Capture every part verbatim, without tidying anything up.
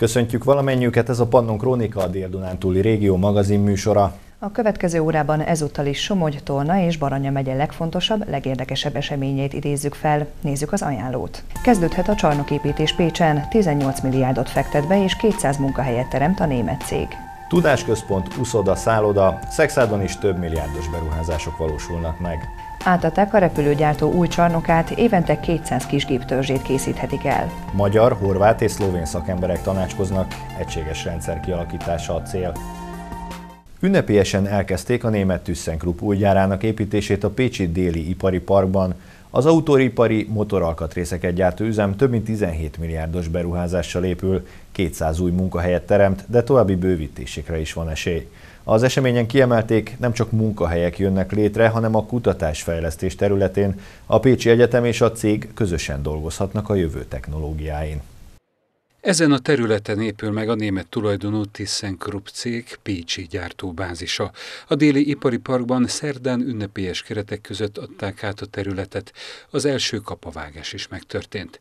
Köszöntjük valamennyiüket, ez a Pannon Krónika, a Dél-Dunántúli Régió magazin műsora. A következő órában ezúttal is Somogy, Tolna és Baranya megye legfontosabb, legérdekesebb eseményeit idézzük fel. Nézzük az ajánlót. Kezdődhet a csarnoképítés Pécsen, tizennyolc milliárdot fektet be és kétszáz munkahelyet teremt a német cég. Tudásközpont, uszoda, szálloda, Szekszádon is több milliárdos beruházások valósulnak meg. Átadták a repülőgyártó új csarnokát, évente kétszáz kisgéptörzsét készíthetik el. Magyar, horvát és szlovén szakemberek tanácskoznak, egységes rendszer kialakítása a cél. Ünnepélyesen elkezdték a német ThyssenKrupp új gyárának építését a pécsi Déli Ipari Parkban. Az autóipari motoralkatrészeket gyártó üzem több mint tizenhét milliárdos beruházással épül, kétszáz új munkahelyet teremt, de további bővítésekre is van esély. Az eseményen kiemelték, nem csak munkahelyek jönnek létre, hanem a kutatásfejlesztés területén a Pécsi Egyetem és a cég közösen dolgozhatnak a jövő technológiáin. Ezen a területen épül meg a német tulajdonú ThyssenKrupp cég pécsi gyártóbázisa. A Déli Ipari Parkban szerdán ünnepélyes keretek között adták át a területet. Az első kapavágás is megtörtént.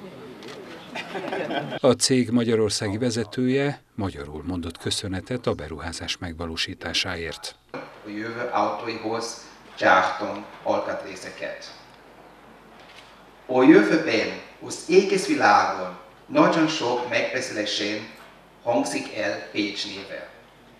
A cég magyarországi vezetője magyarul mondott köszönetet a beruházás megvalósításáért. A jövő autóihoz gyártunk alkatrészeket. A jövőben az egész világon nagyon sok megbeszélésen hangzik el Pécs néve.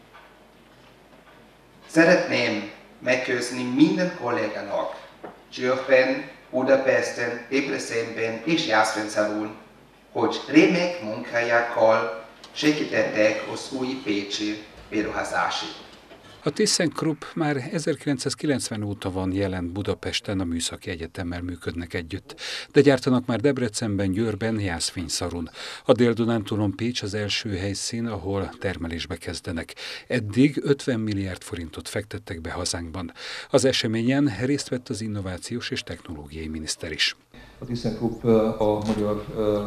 Szeretném megköszönni minden kollégának Győrben, Budapesten, Debrecenben és Jászberéten, hogy remek munkájákkal segítettek az új pécsi beruházásig. A ThyssenKrupp már ezerkilencszázkilencven óta van jelen Budapesten, a Műszaki Egyetemmel működnek együtt, de gyártanak már Debrecenben, Győrben, Jászfényszarun. A Dél-Dunántúlon Pécs az első helyszín, ahol termelésbe kezdenek. Eddig ötven milliárd forintot fektettek be hazánkban. Az eseményen részt vett az Innovációs és Technológiai Miniszter is. A ThyssenKrupp a magyar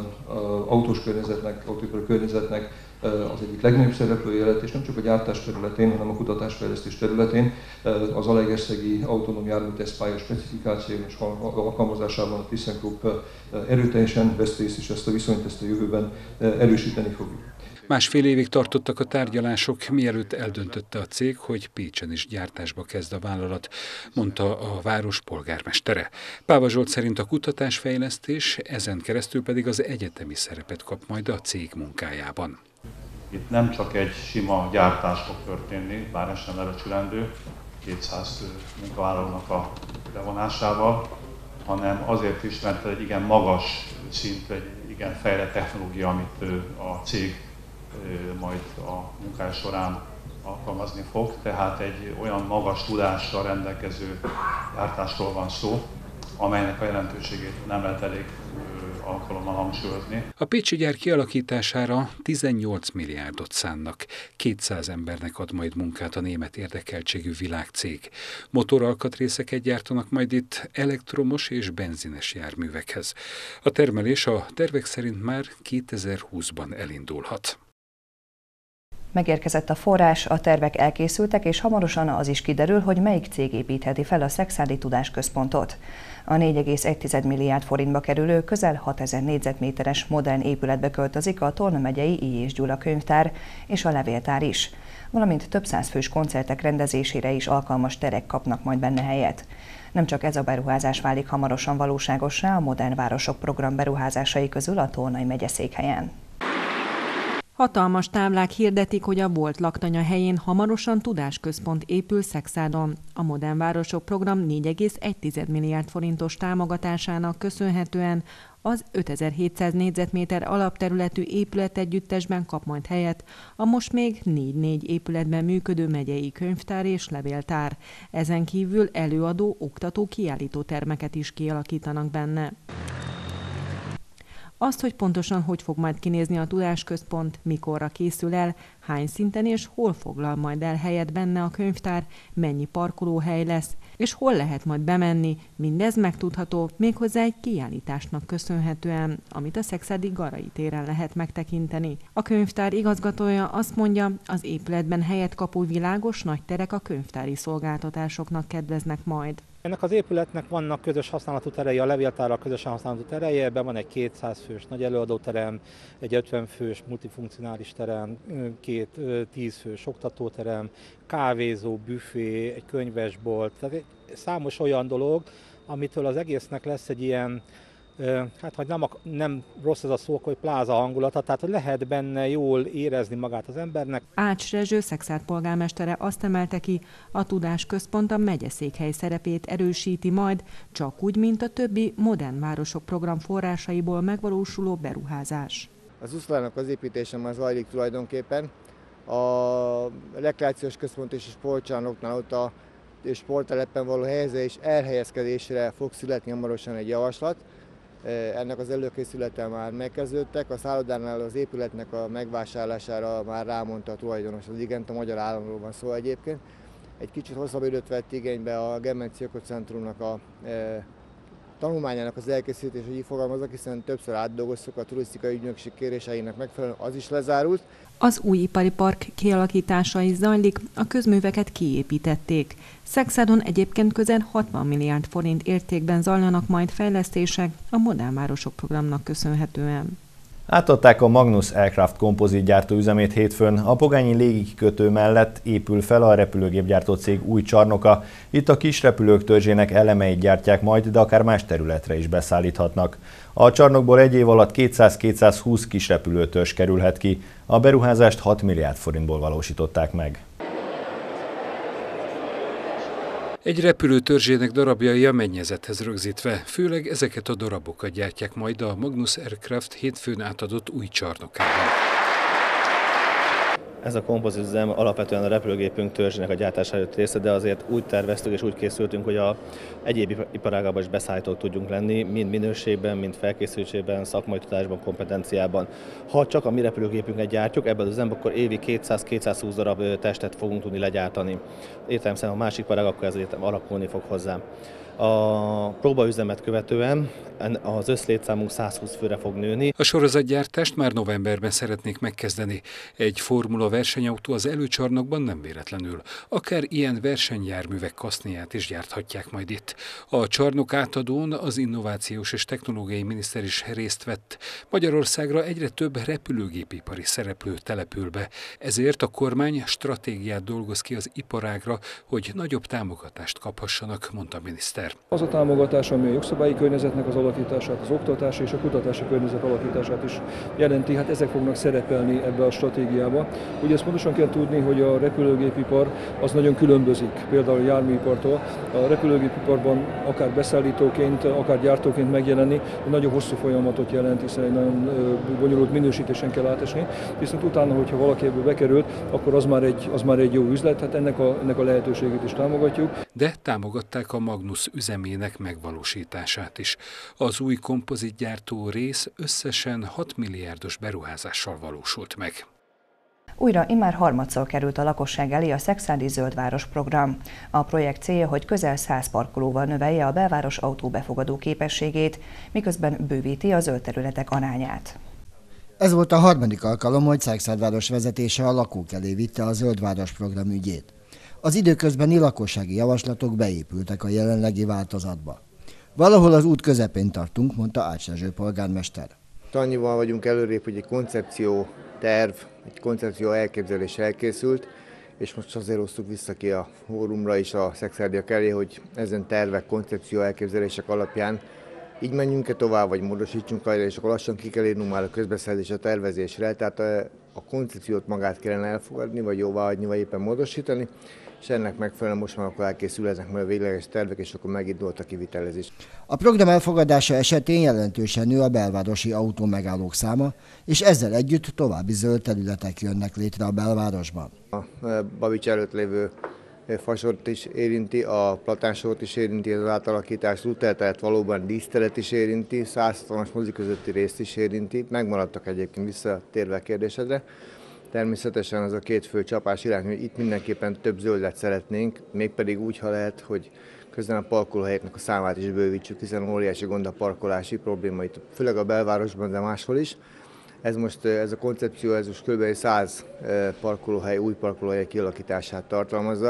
autós környezetnek, autóipari környezetnek az egyik legnagyobb szereplője lett, és nem csak a gyártás területén, hanem a kutatásfejlesztés területén. Az Zalaegerszegi autonóm jármű tesztpálya specifikáció és alkalmazásában a ThyssenKrupp erőteljesen vesz részt, és ezt a viszonyt ezt a jövőben erősíteni fogjuk. Másfél évig tartottak a tárgyalások, mielőtt eldöntötte a cég, hogy Pécsen is gyártásba kezd a vállalat, mondta a város polgármestere. Páva Zsolt szerint a kutatásfejlesztés, ezen keresztül pedig az egyetemi szerepet kap majd a cég munkájában. Itt nem csak egy sima gyártás fog történni, bár ez sem lebecsülendő, kétszáz munkavállalónak a bevonásával, hanem azért is, mert egy igen magas szint, egy igen fejlett technológia, amit a cég majd a munkája során alkalmazni fog, tehát egy olyan magas tudással rendelkező gyártásról van szó, amelynek a jelentőségét nem lehet elég alkalommal hangsúlyozni. A pécsi gyár kialakítására tizennyolc milliárdot szánnak. kétszáz embernek ad majd munkát a német érdekeltségű világcég. Motoralkatrészeket gyártanak majd itt elektromos és benzines járművekhez. A termelés a tervek szerint már kétezer-húszban elindulhat. Megérkezett a forrás, a tervek elkészültek, és hamarosan az is kiderül, hogy melyik cég építheti fel a Szekszárdi Tudásközpontot. A négy egész egy milliárd forintba kerülő, közel hatezer négyzetméteres modern épületbe költözik a Tolna megyei I. és Gyula könyvtár és a levéltár is, valamint több száz fős koncertek rendezésére is alkalmas terek kapnak majd benne helyet. Nem csak ez a beruházás válik hamarosan valóságossá a Modern Városok program beruházásai közül a Tolnai megyeszékhelyen. Hatalmas táblák hirdetik, hogy a volt laktanya helyén hamarosan tudásközpont épül Szekszádon. A Modern Városok program négy egész egy milliárd forintos támogatásának köszönhetően az ötezer-hétszáz négyzetméter alapterületű épületegyüttesben kap majd helyet a most még négy-négy épületben működő megyei könyvtár és levéltár. Ezen kívül előadó, oktató, kiállító termeket is kialakítanak benne. Azt, hogy pontosan hogy fog majd kinézni a tudásközpont, mikorra készül el, hány szinten és hol foglal majd el helyet benne a könyvtár, mennyi parkolóhely lesz, és hol lehet majd bemenni, mindez megtudható méghozzá egy kiállításnak köszönhetően, amit a Szekszárdi Garai téren lehet megtekinteni. A könyvtár igazgatója azt mondja, az épületben helyet kapó világos nagy terek a könyvtári szolgáltatásoknak kedveznek majd. Ennek az épületnek vannak közös használatú terei, a levéltárral közösen használatú tereje, ebben van egy kétszáz fős nagy előadóterem, egy ötven fős multifunkcionális terem, két tíz fős oktatóterem, kávézó, büfé, egy könyvesbolt, tehát egy számos olyan dolog, amitől az egésznek lesz egy ilyen, hát hogy nem, nem rossz ez a szó, hogy pláza hangulata, tehát hogy lehet benne jól érezni magát az embernek. Ács Rezső Szekszárd polgármestere azt emelte ki, a Tudásközpont a megyeszékhely szerepét erősíti majd, csak úgy, mint a többi Modern Városok program forrásaiból megvalósuló beruházás. Az úszodának az építése már zajlik tulajdonképpen. A rekreációs központ és a sportcsarnoknál ott a sporttelepen való helyezés elhelyezkedésre fog születni hamarosan egy javaslat. Ennek az előkészülete már megkezdődtek, a szállodánál az épületnek a megvásárlására már rámondta a tulajdonos az igent, a magyar államról van szó egyébként. Egy kicsit hosszabb időt vett igénybe a Gemenci Ökocentrumnak a e, tanulmányának az elkészítés, hogy így fogalmazok, hiszen többször átdolgoztuk a turisztikai ügynökség kéréseinek megfelelően, az is lezárult. Az új ipari park kialakítása is zajlik, a közműveket kiépítették. Szekszárdon egyébként közel hatvan milliárd forint értékben zajlanak majd fejlesztések a Modern Városok programnak köszönhetően. Átadták a Magnus Aircraft kompozitgyártó üzemét hétfőn, a pogányi légikikötő mellett épül fel a repülőgépgyártó cég új csarnoka. Itt a kis repülők törzsének elemeit gyártják majd, de akár más területre is beszállíthatnak. A csarnokból egy év alatt kétszáz-kétszázhúsz kis repülőtörzs kerülhet ki. A beruházást hat milliárd forintból valósították meg. Egy repülő törzsének darabjai a mennyezethez rögzítve, főleg ezeket a darabokat gyártják majd a Magnus Aircraft hétfőn átadott új csarnokában. Ez a kompozitüzem alapvetően a repülőgépünk törzsének a gyártása előtt része, de azért úgy terveztük és úgy készültünk, hogy a egyéb iparágában is beszállítók tudjunk lenni, mind minőségben, mind felkészültségben, szakmai tudásban, kompetenciában. Ha csak a mi repülőgépünket gyártjuk, ebben az üzemben, akkor évi kétszáz-kétszázhúsz darab testet fogunk tudni legyártani. Értelemszerűen, ha másik iparág, akkor ez alakulni fog hozzá. A próbaüzemet követően az összlétszámunk százhúsz főre fog nőni. A sorozatgyártást már novemberben szeretnék megkezdeni. Egy formula versenyautó az előcsarnokban nem véletlenül. Akár ilyen versenyjárművek kaszniát is gyárthatják majd itt. A csarnok átadón az Innovációs és Technológiai Miniszter is részt vett. Magyarországra egyre több repülőgépipari szereplő települ be. Ezért a kormány stratégiát dolgoz ki az iparágra, hogy nagyobb támogatást kaphassanak, mondta a miniszter. Az a támogatás, ami a jogszabályi környezetnek az alakítását, az oktatási és a kutatási környezet alakítását is jelenti, hát ezek fognak szerepelni ebbe a stratégiába. Ugye ezt pontosan kell tudni, hogy a repülőgépipar az nagyon különbözik, például a járműipartól. A repülőgépiparban akár beszállítóként, akár gyártóként megjelenni, nagyon hosszú folyamatot jelent, hiszen egy nagyon bonyolult minősítésen kell átesni, viszont utána, hogyha valaki ebből bekerült, akkor az már egy, az már egy jó üzlet, hát ennek a, ennek a lehetőségét is támogatjuk. De támogatták a Magnus üzemének megvalósítását is. Az új kompozitgyártó rész összesen hat milliárdos beruházással valósult meg. Újra immár harmadszor került a lakosság elé a Szekszárdi Zöldváros program. A projekt célja, hogy közel száz parkolóval növelje a belváros autóbefogadó képességét, miközben bővíti a zöld területek arányát. Ez volt a harmadik alkalom, hogy Szekszárd vezetése a lakók elé vitte a Zöldváros program ügyét. Az időközbeni lakossági javaslatok beépültek a jelenlegi változatba. Valahol az út közepén tartunk, mondta Ács Rezső polgármester. Annyival vagyunk előrébb, hogy egy koncepció terv, egy koncepció elképzelés elkészült, és most azért hoztuk vissza ki a fórumra is a szekszárdiak elé, hogy ezen tervek, koncepció elképzelések alapján így menjünk-e tovább, vagy módosítsunk rajta, és akkor lassan ki kell írnunk már a közbeszerzés a tervezésre. Tehát a koncepciót magát kellene elfogadni, vagy jóváhagyni, vagy éppen módosítani, és ennek megfelelően most már akkor elkészülhetnek majd a végleges tervek, és akkor megindult a kivitelezés. A program elfogadása esetén jelentősen nő a belvárosi autómegállók száma, és ezzel együtt további zöld területek jönnek létre a belvárosban. A Babics előtt lévő fasort is érinti, a platánsort is érinti az átalakítás, úttelteret valóban díszteret is érinti, száz hatvanas mozi közötti részt is érinti, megmaradtak egyébként visszatérve a kérdésedre. Természetesen az a két fő csapás irány, hogy itt mindenképpen több zöldet szeretnénk, mégpedig úgy, ha lehet, hogy közben a parkolóhelyeknek a számát is bővítsük, hiszen óriási gond a parkolási probléma itt, főleg a belvárosban, de máshol is. Ez most, ez a koncepció, ez most kb. száz parkolóhely, új parkolóhely kialakítását tartalmazza.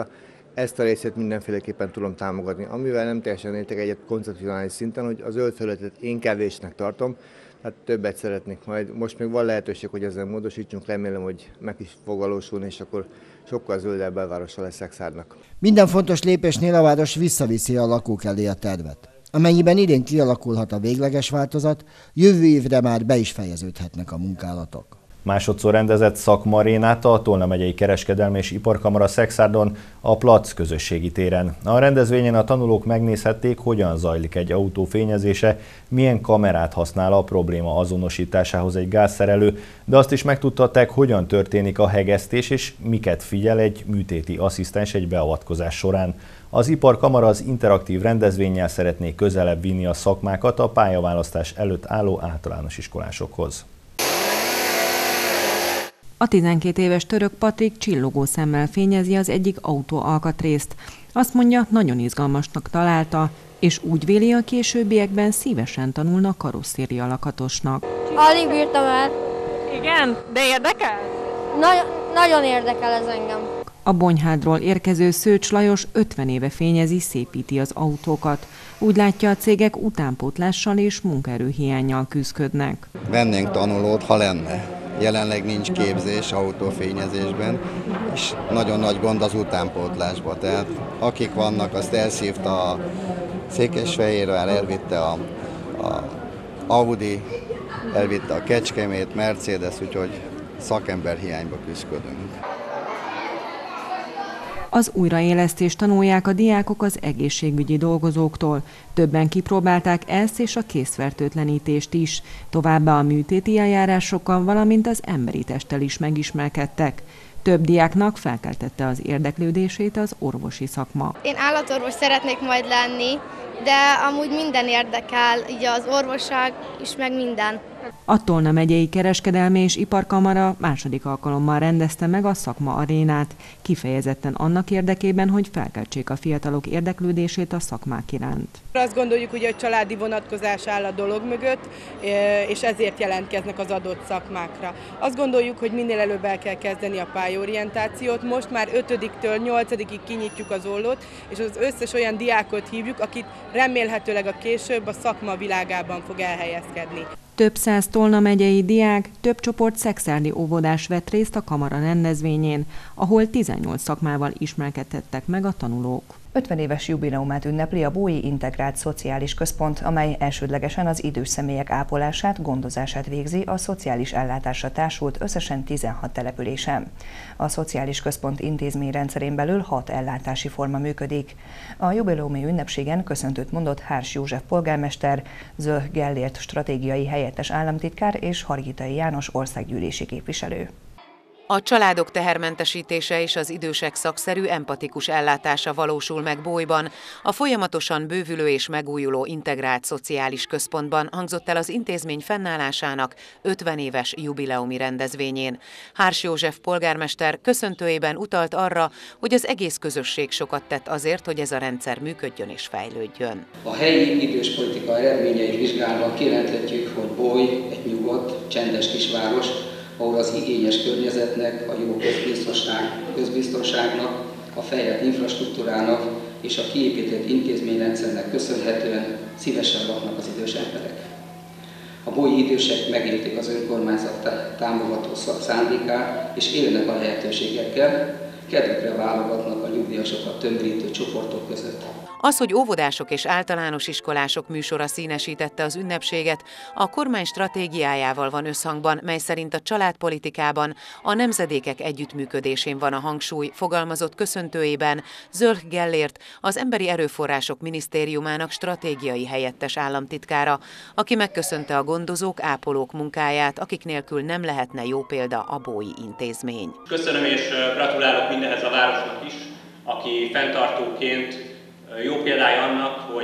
ezt a részét mindenféleképpen tudom támogatni. Amivel nem teljesen értek egyet koncepcionális szinten, hogy a zöld felületet én kevésnek tartom, tehát többet szeretnék majd. Most még van lehetőség, hogy ezzel módosítsunk, remélem, hogy meg is fog valósulni, és akkor sokkal zöldebb belvárosa lesz Szekszárnak. Minden fontos lépésnél a város visszaviszi a lakók elé a tervet. Amennyiben idén kialakulhat a végleges változat, jövő évre már be is fejeződhetnek a munkálatok. Másodszor rendezett szakmarénát a Tolna megyei Kereskedelmi és Iparkamara Szekszárdon, a Plac közösségi téren. A rendezvényen a tanulók megnézhették, hogyan zajlik egy autó fényezése, milyen kamerát használ a probléma azonosításához egy gázszerelő, de azt is megtudtatták, hogyan történik a hegesztés és miket figyel egy műtéti asszisztens egy beavatkozás során. Az Iparkamara az interaktív rendezvénnyel szeretné közelebb vinni a szakmákat a pályaválasztás előtt álló általános iskolásokhoz. A tizenkét éves török Patrik csillogó szemmel fényezi az egyik autó alkatrészt. Azt mondja, nagyon izgalmasnak találta, és úgy véli, a későbbiekben szívesen tanulna karosszéria lakatosnak. Alig bírtam el. Igen, de érdekel? Nagy- nagyon érdekel ez engem. A Bonyhádról érkező Szőcs Lajos ötven éve fényezi, szépíti az autókat. Úgy látja, a cégek utánpótlással és munkaerőhiánnyal küzdködnek. Vennénk tanulót, ha lenne. Jelenleg nincs képzés autófényezésben, és nagyon nagy gond az utánpótlásban. Tehát akik vannak, azt elszívta a Székesfehérvár, elvitte a, a Audi, elvitte a Kecskemét, Mercedes, úgyhogy szakember hiányba küzdködünk. Az újraélesztést tanulják a diákok az egészségügyi dolgozóktól. Többen kipróbálták ezt és a készfertőtlenítést is. Továbbá a műtéti eljárásokkal, valamint az emberi testtel is megismerkedtek. Több diáknak felkeltette az érdeklődését az orvosi szakma. Én állatorvos szeretnék majd lenni, de amúgy minden érdekel, így az orvosság is, meg minden. A Tolna megyei Kereskedelmi és Iparkamara második alkalommal rendezte meg a szakma arénát, kifejezetten annak érdekében, hogy felkeltsék a fiatalok érdeklődését a szakmák iránt. Azt gondoljuk, hogy a családi vonatkozás áll a dolog mögött, és ezért jelentkeznek az adott szakmákra. Azt gondoljuk, hogy minél előbb el kell kezdeni a pályaorientációt. Most már ötödiktől nyolcadikig kinyitjuk az ollót, és az összes olyan diákot hívjuk, akit remélhetőleg a később a szakma világában fog elhelyezkedni. Több száz Tolna megyei diák, több csoport szekszárdi óvodás vett részt a kamara rendezvényén, ahol tizennyolc szakmával ismerkedtettek meg a tanulók. ötven éves jubileumát ünnepli a Bói Integrált Szociális Központ, amely elsődlegesen az idős személyek ápolását, gondozását végzi a szociális ellátásra társult összesen tizenhat településen. A Szociális Központ intézményrendszerén belül hat ellátási forma működik. A jubileumi ünnepségen köszöntőt mondott Hárs József polgármester, Zöld Gellért stratégiai helyettes államtitkár és Hargitai János országgyűlési képviselő. A családok tehermentesítése és az idősek szakszerű, empatikus ellátása valósul meg Bójban. A folyamatosan bővülő és megújuló integrált szociális központban hangzott el az intézmény fennállásának ötven éves jubileumi rendezvényén. Hárs József polgármester köszöntőjében utalt arra, hogy az egész közösség sokat tett azért, hogy ez a rendszer működjön és fejlődjön. A helyi idős politika eredményeit vizsgálva kijelenthetjük, hogy Bój egy nyugodt, csendes kisváros, ahol az igényes környezetnek, a jó közbiztonság, közbiztonságnak, a fejlett infrastruktúrának és a kiépített intézményrendszernek köszönhetően szívesen laknak az idős emberek. A bói idősek megélték az önkormányzat támogató szándékát és élnek a lehetőségekkel, kedvükre válogatnak a nyugdíjasokat tömörítő csoportok között. Az, hogy óvodások és általános iskolások műsora színesítette az ünnepséget, a kormány stratégiájával van összhangban, mely szerint a családpolitikában a nemzedékek együttműködésén van a hangsúly, fogalmazott köszöntőjében Zöld Gellért, az Emberi Erőforrások Minisztériumának stratégiai helyettes államtitkára, aki megköszönte a gondozók, ápolók munkáját, akik nélkül nem lehetne jó példa a bói intézmény. Köszönöm és gratulálok mindenhez a városnak is, aki fenntartóként jó példája annak, hogy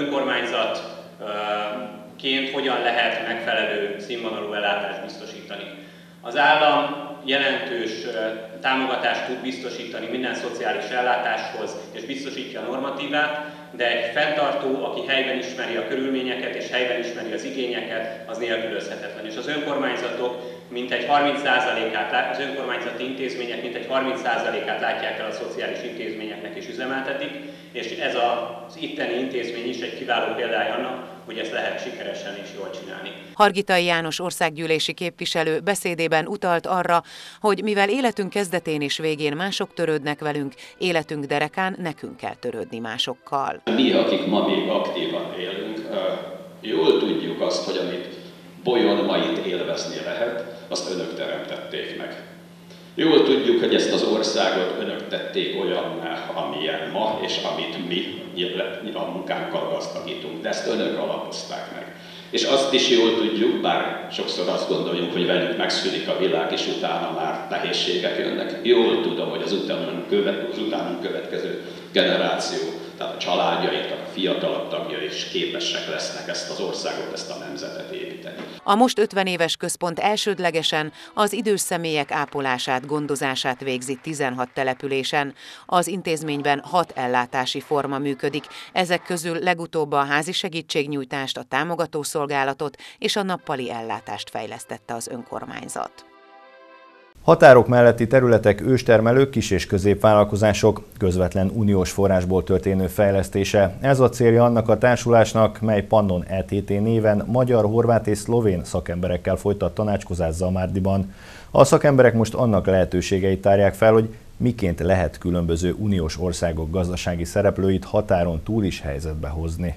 önkormányzatként hogyan lehet megfelelő színvonalú ellátást biztosítani. Az állam jelentős támogatást tud biztosítani minden szociális ellátáshoz, és biztosítja a normatívát, de egy fenntartó, aki helyben ismeri a körülményeket és helyben ismeri az igényeket, az nélkülözhetetlen. És az önkormányzatok mintegy harminc százalékát az önkormányzati intézmények mintegy harminc százalékát látják el a szociális intézményeknek és üzemeltetik, és ez az itteni intézmény is egy kiváló példája annak, hogy ezt lehet sikeresen és jól csinálni. Hargitai János országgyűlési képviselő beszédében utalt arra, hogy mivel életünk kezdetén és végén mások törődnek velünk, életünk derekán nekünk kell törődni másokkal. Mi, akik ma még aktívan élünk, jól tudjuk azt, hogy amit bolyon ma itt élvezni lehet, azt önök teremtették meg. Jól tudjuk, hogy ezt az országot önök tették olyanná, amilyen ma, és amit mi a munkánkkal gazdagítunk, de ezt önök alapozták meg. És azt is jól tudjuk, bár sokszor azt gondoljuk, hogy velük megszűnik a világ, és utána már nehézségek jönnek. Jól tudom, hogy az utánunk, követ, az utánunk következő generáció, tehát a családjaik, a fiatalabb tagjai is képesek lesznek ezt az országot, ezt a nemzetet építeni. A most ötven éves központ elsődlegesen az idős személyek ápolását, gondozását végzi tizenhat településen. Az intézményben hat ellátási forma működik, ezek közül legutóbb a házi segítségnyújtást, a támogatószolgálatot és a nappali ellátást fejlesztette az önkormányzat. Határok melletti területek őstermelők, kis- és középvállalkozások közvetlen uniós forrásból történő fejlesztése. Ez a célja annak a társulásnak, mely Pannon E T T néven magyar, horvát és szlovén szakemberekkel folytat tanácskozást Zamárdiban. A szakemberek most annak lehetőségeit tárják fel, hogy miként lehet különböző uniós országok gazdasági szereplőit határon túl is helyzetbe hozni.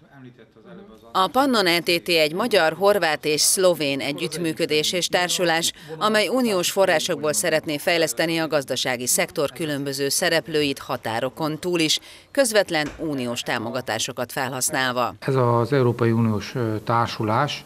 A Pannon E T T egy magyar, horvát és szlovén együttműködés és társulás, amely uniós forrásokból szeretné fejleszteni a gazdasági szektor különböző szereplőit határokon túl is, közvetlen uniós támogatásokat felhasználva. Ez az Európai Uniós társulás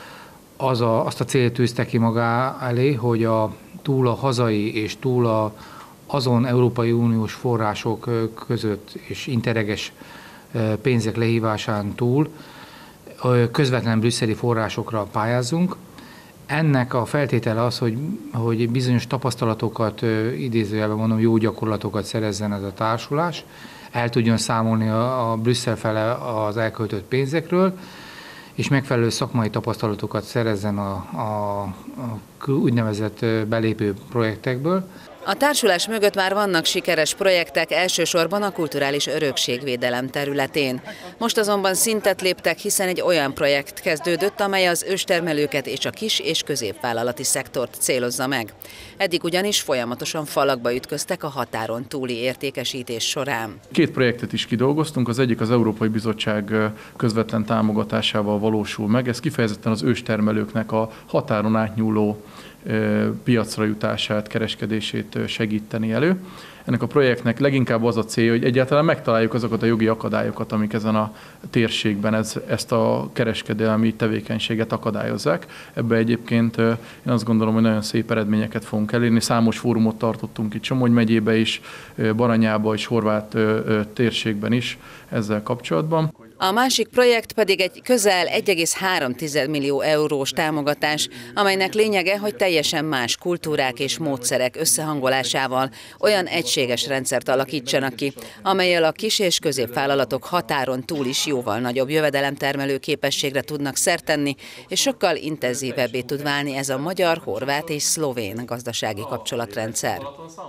az a, azt a célt tűzte ki magá elé, hogy a, túl a hazai és túl a, azon Európai Uniós források között és interreges pénzek lehívásán túl közvetlen brüsszeli forrásokra pályázzunk. Ennek a feltétele az, hogy, hogy bizonyos tapasztalatokat, idézőjelben mondom, jó gyakorlatokat szerezzen ez a társulás, el tudjon számolni a, a Brüsszel fele az elköltött pénzekről, és megfelelő szakmai tapasztalatokat szerezzen a, a, a úgynevezett belépő projektekből. A társulás mögött már vannak sikeres projektek, elsősorban a kulturális örökségvédelem területén. Most azonban szintet léptek, hiszen egy olyan projekt kezdődött, amely az őstermelőket és a kis- és középvállalati szektort célozza meg. Eddig ugyanis folyamatosan falakba ütköztek a határon túli értékesítés során. Két projektet is kidolgoztunk, az egyik az Európai Bizottság közvetlen támogatásával valósul meg. Ez kifejezetten az őstermelőknek a határon átnyúló piacra jutását, kereskedését segíteni elő. Ennek a projektnek leginkább az a célja, hogy egyáltalán megtaláljuk azokat a jogi akadályokat, amik ezen a térségben ez, ezt a kereskedelmi tevékenységet akadályozzák. Ebbe egyébként én azt gondolom, hogy nagyon szép eredményeket fogunk elérni. Számos fórumot tartottunk itt Somogy megyébe is, Baranyába és Horvát térségben is ezzel kapcsolatban. A másik projekt pedig egy közel egy egész három millió eurós támogatás, amelynek lényege, hogy teljesen más kultúrák és módszerek összehangolásával olyan egységes rendszert alakítsanak ki, amellyel a kis- és középvállalatok határon túl is jóval nagyobb jövedelemtermelő képességre tudnak szert tenni, és sokkal intenzívebbé tud válni ez a magyar, horvát és szlovén gazdasági kapcsolatrendszer.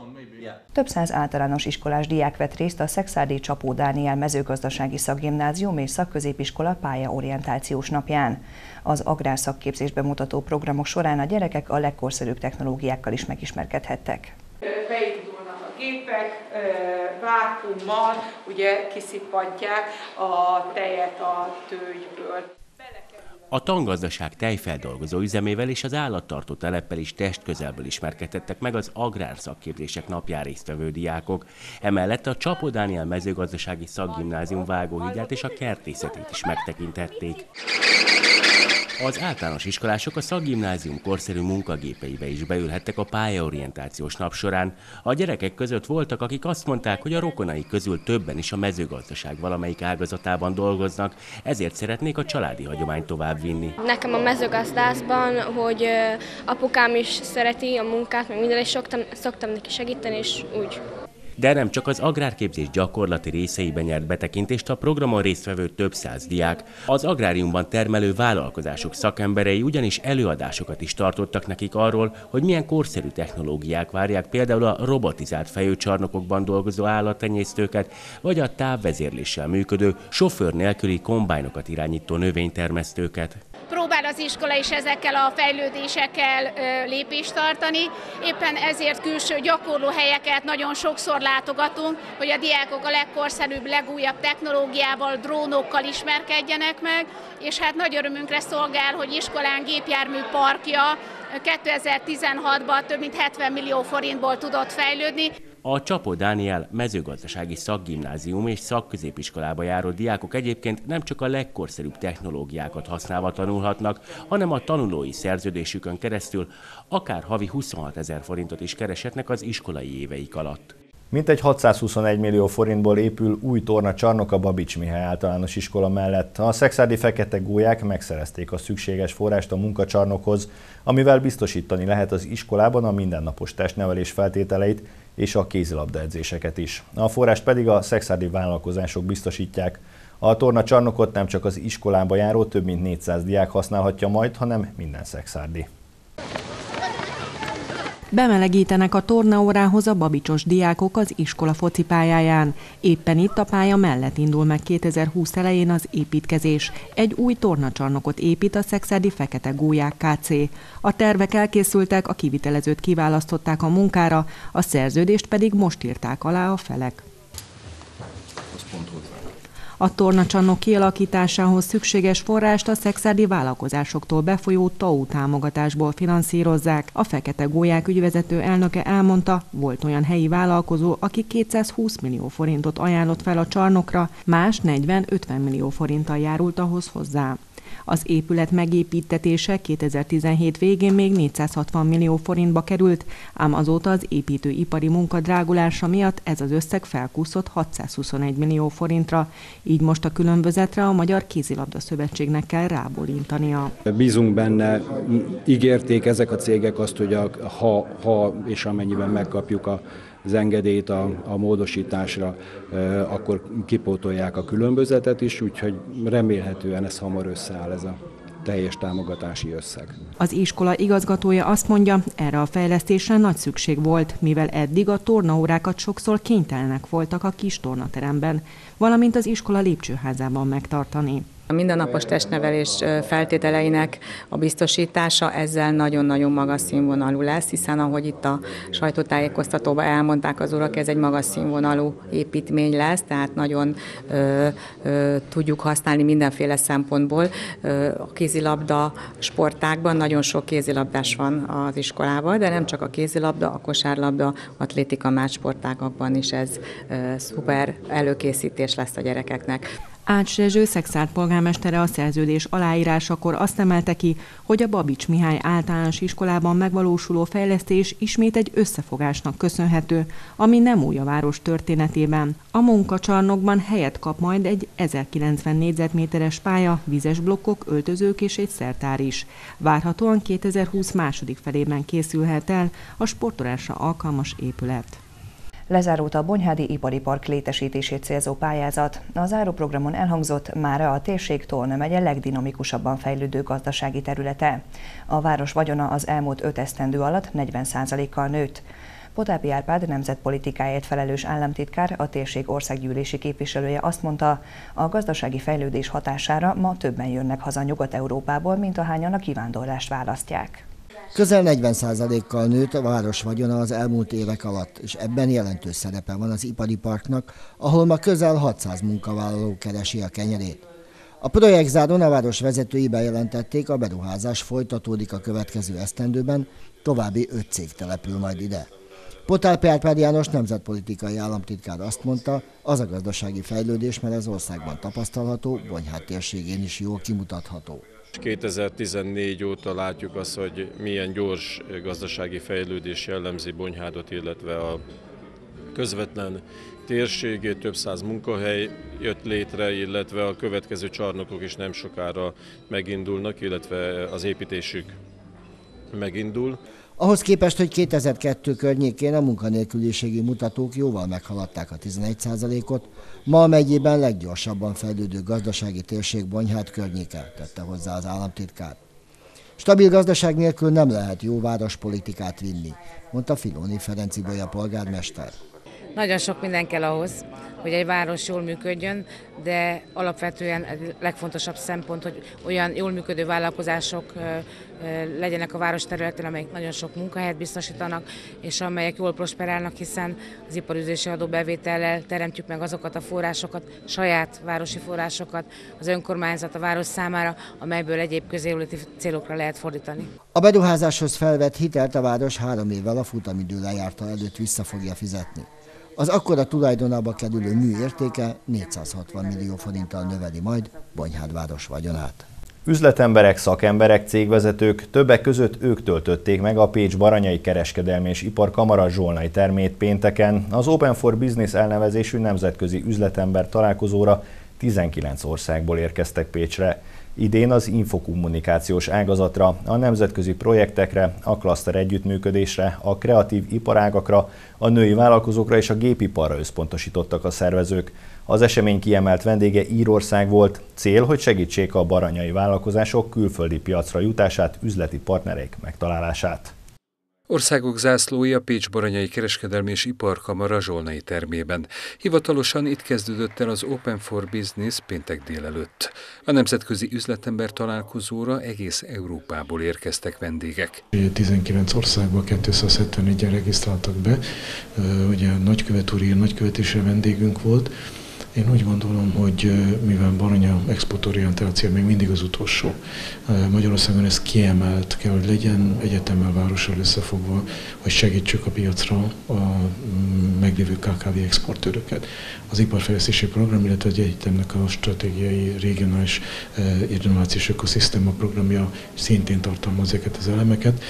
Több száz általános iskolás diák vett részt a Szekszárdi Csapó Dániel mezőgazdasági szakgimnázium és szakközépiskola pályaorientációs napján. Az agrárszakképzésben mutató programok során a gyerekek a legkorszerűbb technológiákkal is megismerkedhettek. Beindulnak a gépek, vákuummal ugye kiszippantják a tejet a tőgyből. A tangazdaság tejfeldolgozó üzemével és az állattartó teleppel is testközelből ismerkedtettek meg az agrárszakképzések napján résztvevő diákok. Emellett a Csapó Dániel mezőgazdasági szakgimnázium vágóhídját és a kertészetét is megtekintették. Az általános iskolások a szakgimnázium korszerű munkagépeibe is beülhettek a pályaorientációs nap során. A gyerekek között voltak, akik azt mondták, hogy a rokonai közül többen is a mezőgazdaság valamelyik ágazatában dolgoznak, ezért szeretnék a családi hagyományt továbbvinni. Nekem a mezőgazdászban, hogy apukám is szereti a munkát, meg minden, és szoktam, szoktam neki segíteni, és úgy. De nem csak az agrárképzés gyakorlati részeiben nyert betekintést a programon résztvevő több száz diák. Az agráriumban termelő vállalkozások szakemberei ugyanis előadásokat is tartottak nekik arról, hogy milyen korszerű technológiák várják például a robotizált fejőcsarnokokban dolgozó állattenyésztőket, vagy a távvezérléssel működő, sofőr nélküli kombájnokat irányító növénytermesztőket. Próbál az iskola is ezekkel a fejlődésekkel lépést tartani. Éppen ezért külső gyakorlóhelyeket nagyon sokszor látogatunk, hogy a diákok a legkorszerűbb, legújabb technológiával, drónokkal ismerkedjenek meg, és hát nagy örömünkre szolgál, hogy iskolán gépjármű parkja kétezer-tizenhatban több mint hetven millió forintból tudott fejlődni. A Csapó Dániel mezőgazdasági szakgimnázium és szakközépiskolába járó diákok egyébként nem csak a legkorszerűbb technológiákat használva tanulhatnak, hanem a tanulói szerződésükön keresztül akár havi huszonhat ezer forintot is kereshetnek az iskolai éveik alatt. Mintegy hatszázhuszonegy millió forintból épül új tornacsarnok a Babits Mihály általános iskola mellett. A szekszárdi Fekete Gólyák megszerezték a szükséges forrást a munkacsarnokhoz, amivel biztosítani lehet az iskolában a mindennapos testnevelés feltételeit és a kézilabdaedzéseket is. A forrást pedig a szekszárdi vállalkozások biztosítják. A tornacsarnokot nem csak az iskolába járó több mint négyszáz diák használhatja majd, hanem minden szekszárdi. Bemelegítenek a tornaórához a babicsos diákok az iskola focipályáján. Éppen itt a pálya mellett indul meg kétezer-húsz elején az építkezés. Egy új tornacsarnokot épít a szekszárdi Fekete Gólyák Kft. A tervek elkészültek, a kivitelezőt kiválasztották a munkára, a szerződést pedig most írták alá a felek. A tornacsarnok kialakításához szükséges forrást a szekszárdi vállalkozásoktól befolyó té á u támogatásból finanszírozzák. A Fekete Gólyák ügyvezető elnöke elmondta, volt olyan helyi vállalkozó, aki kétszázhúsz millió forintot ajánlott fel a csarnokra, más negyven-ötven millió forinttal járult ahhoz hozzá. Az épület megépítetése kétezer-tizenhét végén még négyszázhatvan millió forintba került, ám azóta az építőipari munka drágulása miatt ez az összeg felkúszott hatszázhuszonegy millió forintra, így most a különbözetre a Magyar Kézilabda Szövetségnek kell rábólintania. Bízunk benne, ígérték ezek a cégek azt, hogy a, ha, ha és amennyiben megkapjuk a az engedélyt a, a módosításra, e, akkor kipótolják a különbözetet is, úgyhogy remélhetően ez hamar összeáll ez a teljes támogatási összeg. Az iskola igazgatója azt mondja, erre a fejlesztésre nagy szükség volt, mivel eddig a tornaórákat sokszor kénytelenek voltak a kis tornateremben, valamint az iskola lépcsőházában megtartani. A mindennapos testnevelés feltételeinek a biztosítása ezzel nagyon-nagyon magas színvonalú lesz, hiszen ahogy itt a sajtótájékoztatóban elmondták az urak, ez egy magas színvonalú építmény lesz, tehát nagyon ö, ö, tudjuk használni mindenféle szempontból. Ö, a kézilabda sportákban nagyon sok kézilabdás van az iskolában, de nem csak a kézilabda, a kosárlabda, atlétika, más sportágakban is ez ö, szuper előkészítés lesz a gyerekeknek. Ács Rezső Szekszárd polgármestere a szerződés aláírásakor azt emelte ki, hogy a Babits Mihály általános iskolában megvalósuló fejlesztés ismét egy összefogásnak köszönhető, ami nem új a város történetében. A munkacsarnokban helyet kap majd egy ezerkilencven négyzetméteres pálya, vizes blokkok, öltözők és egy szertár is. Várhatóan kétezer-húsz második felében készülhet el a sportolásra alkalmas épület. Lezárult a Bonyhádi Ipari Park létesítését célzó pályázat. A záróprogramon elhangzott, mára a térség Tolna megye legdinamikusabban fejlődő gazdasági területe. A város vagyona az elmúlt öt esztendő alatt negyven százalékkal nőtt. Potápi Árpád nemzetpolitikáért felelős államtitkár, a térség országgyűlési képviselője azt mondta, a gazdasági fejlődés hatására ma többen jönnek haza Nyugat-Európából, mint ahányan a kivándorlást választják. Közel negyven százalékkal nőtt a város vagyona az elmúlt évek alatt, és ebben jelentős szerepe van az ipari parknak, ahol ma közel hatszáz munkavállaló keresi a kenyerét. A projektzáron a város vezetői bejelentették, a beruházás folytatódik a következő esztendőben, további öt cég települ majd ide. Potápi Árpád János nemzetpolitikai államtitkár azt mondta, az a gazdasági fejlődés, mert az országban tapasztalható, Bonyhád térségén is jól kimutatható. kétezer-tizennégy óta látjuk azt, hogy milyen gyors gazdasági fejlődés jellemzi Bonyhádot, illetve a közvetlen térségét, több száz munkahely jött létre, illetve a következő csarnokok is nem sokára megindulnak, illetve az építésük megindul. Ahhoz képest, hogy kétezer-kettő környékén a munkanélküliségi mutatók jóval meghaladták a tizenegy százalékot, ma a megyében leggyorsabban fejlődő gazdasági térség Bonyhád környéke, tette hozzá az államtitkár. Stabil gazdaság nélkül nem lehet jó várospolitikát vinni, mondta Filóni Ferenc Ibolya polgármester. Nagyon sok minden kell ahhoz, hogy egy város jól működjön, de alapvetően a legfontosabb szempont, hogy olyan jól működő vállalkozások legyenek a város területén, amelyek nagyon sok munkahelyet biztosítanak, és amelyek jól prosperálnak, hiszen az iparüzési adóbevétellel teremtjük meg azokat a forrásokat, saját városi forrásokat az önkormányzat a város számára, amelyből egyéb közjóléti célokra lehet fordítani. A beruházáshoz felvett hitelt a város három évvel a futamidő lejárta előtt vissza fogja fizetni. Az akkora tulajdonába kerülő mű értéke négyszázhatvan millió forinttal növeli majd Bonyhád város vagyonát. Üzletemberek, szakemberek, cégvezetők, többek között ők töltötték meg a Pécs Baranyai Kereskedelmi és Iparkamara zsolnai termét pénteken. Az Open for Business elnevezésű nemzetközi üzletember találkozóra tizenkilenc országból érkeztek Pécsre. Idén az infokommunikációs ágazatra, a nemzetközi projektekre, a klaszter együttműködésre, a kreatív iparágakra, a női vállalkozókra és a gépiparra összpontosítottak a szervezők. Az esemény kiemelt vendége Írország volt, cél, hogy segítsék a baranyai vállalkozások külföldi piacra jutását, üzleti partnerek megtalálását. Országok zászlói a Pécs Baranyai Kereskedelmi és Iparkamara zsolnai termében. Hivatalosan itt kezdődött el az Open for Business péntek délelőtt. A nemzetközi üzletember találkozóra egész Európából érkeztek vendégek. tizenkilenc országban kétszázhetvenegyen regisztráltak be. Ugye a nagykövet úr, ilyen nagykövet is vendégünk volt. Én úgy gondolom, hogy mivel Baranya exportorientáció még mindig az utolsó, Magyarországon ez kiemelt kell, hogy legyen, egyetemmel, várossal összefogva, hogy segítsük a piacra a meglévő ká ká vé exportőröket. Az iparfejlesztési program, illetve az egyetemnek a stratégiai regionális innovációs ökoszisztéma programja szintén tartalmaz ezeket az elemeket.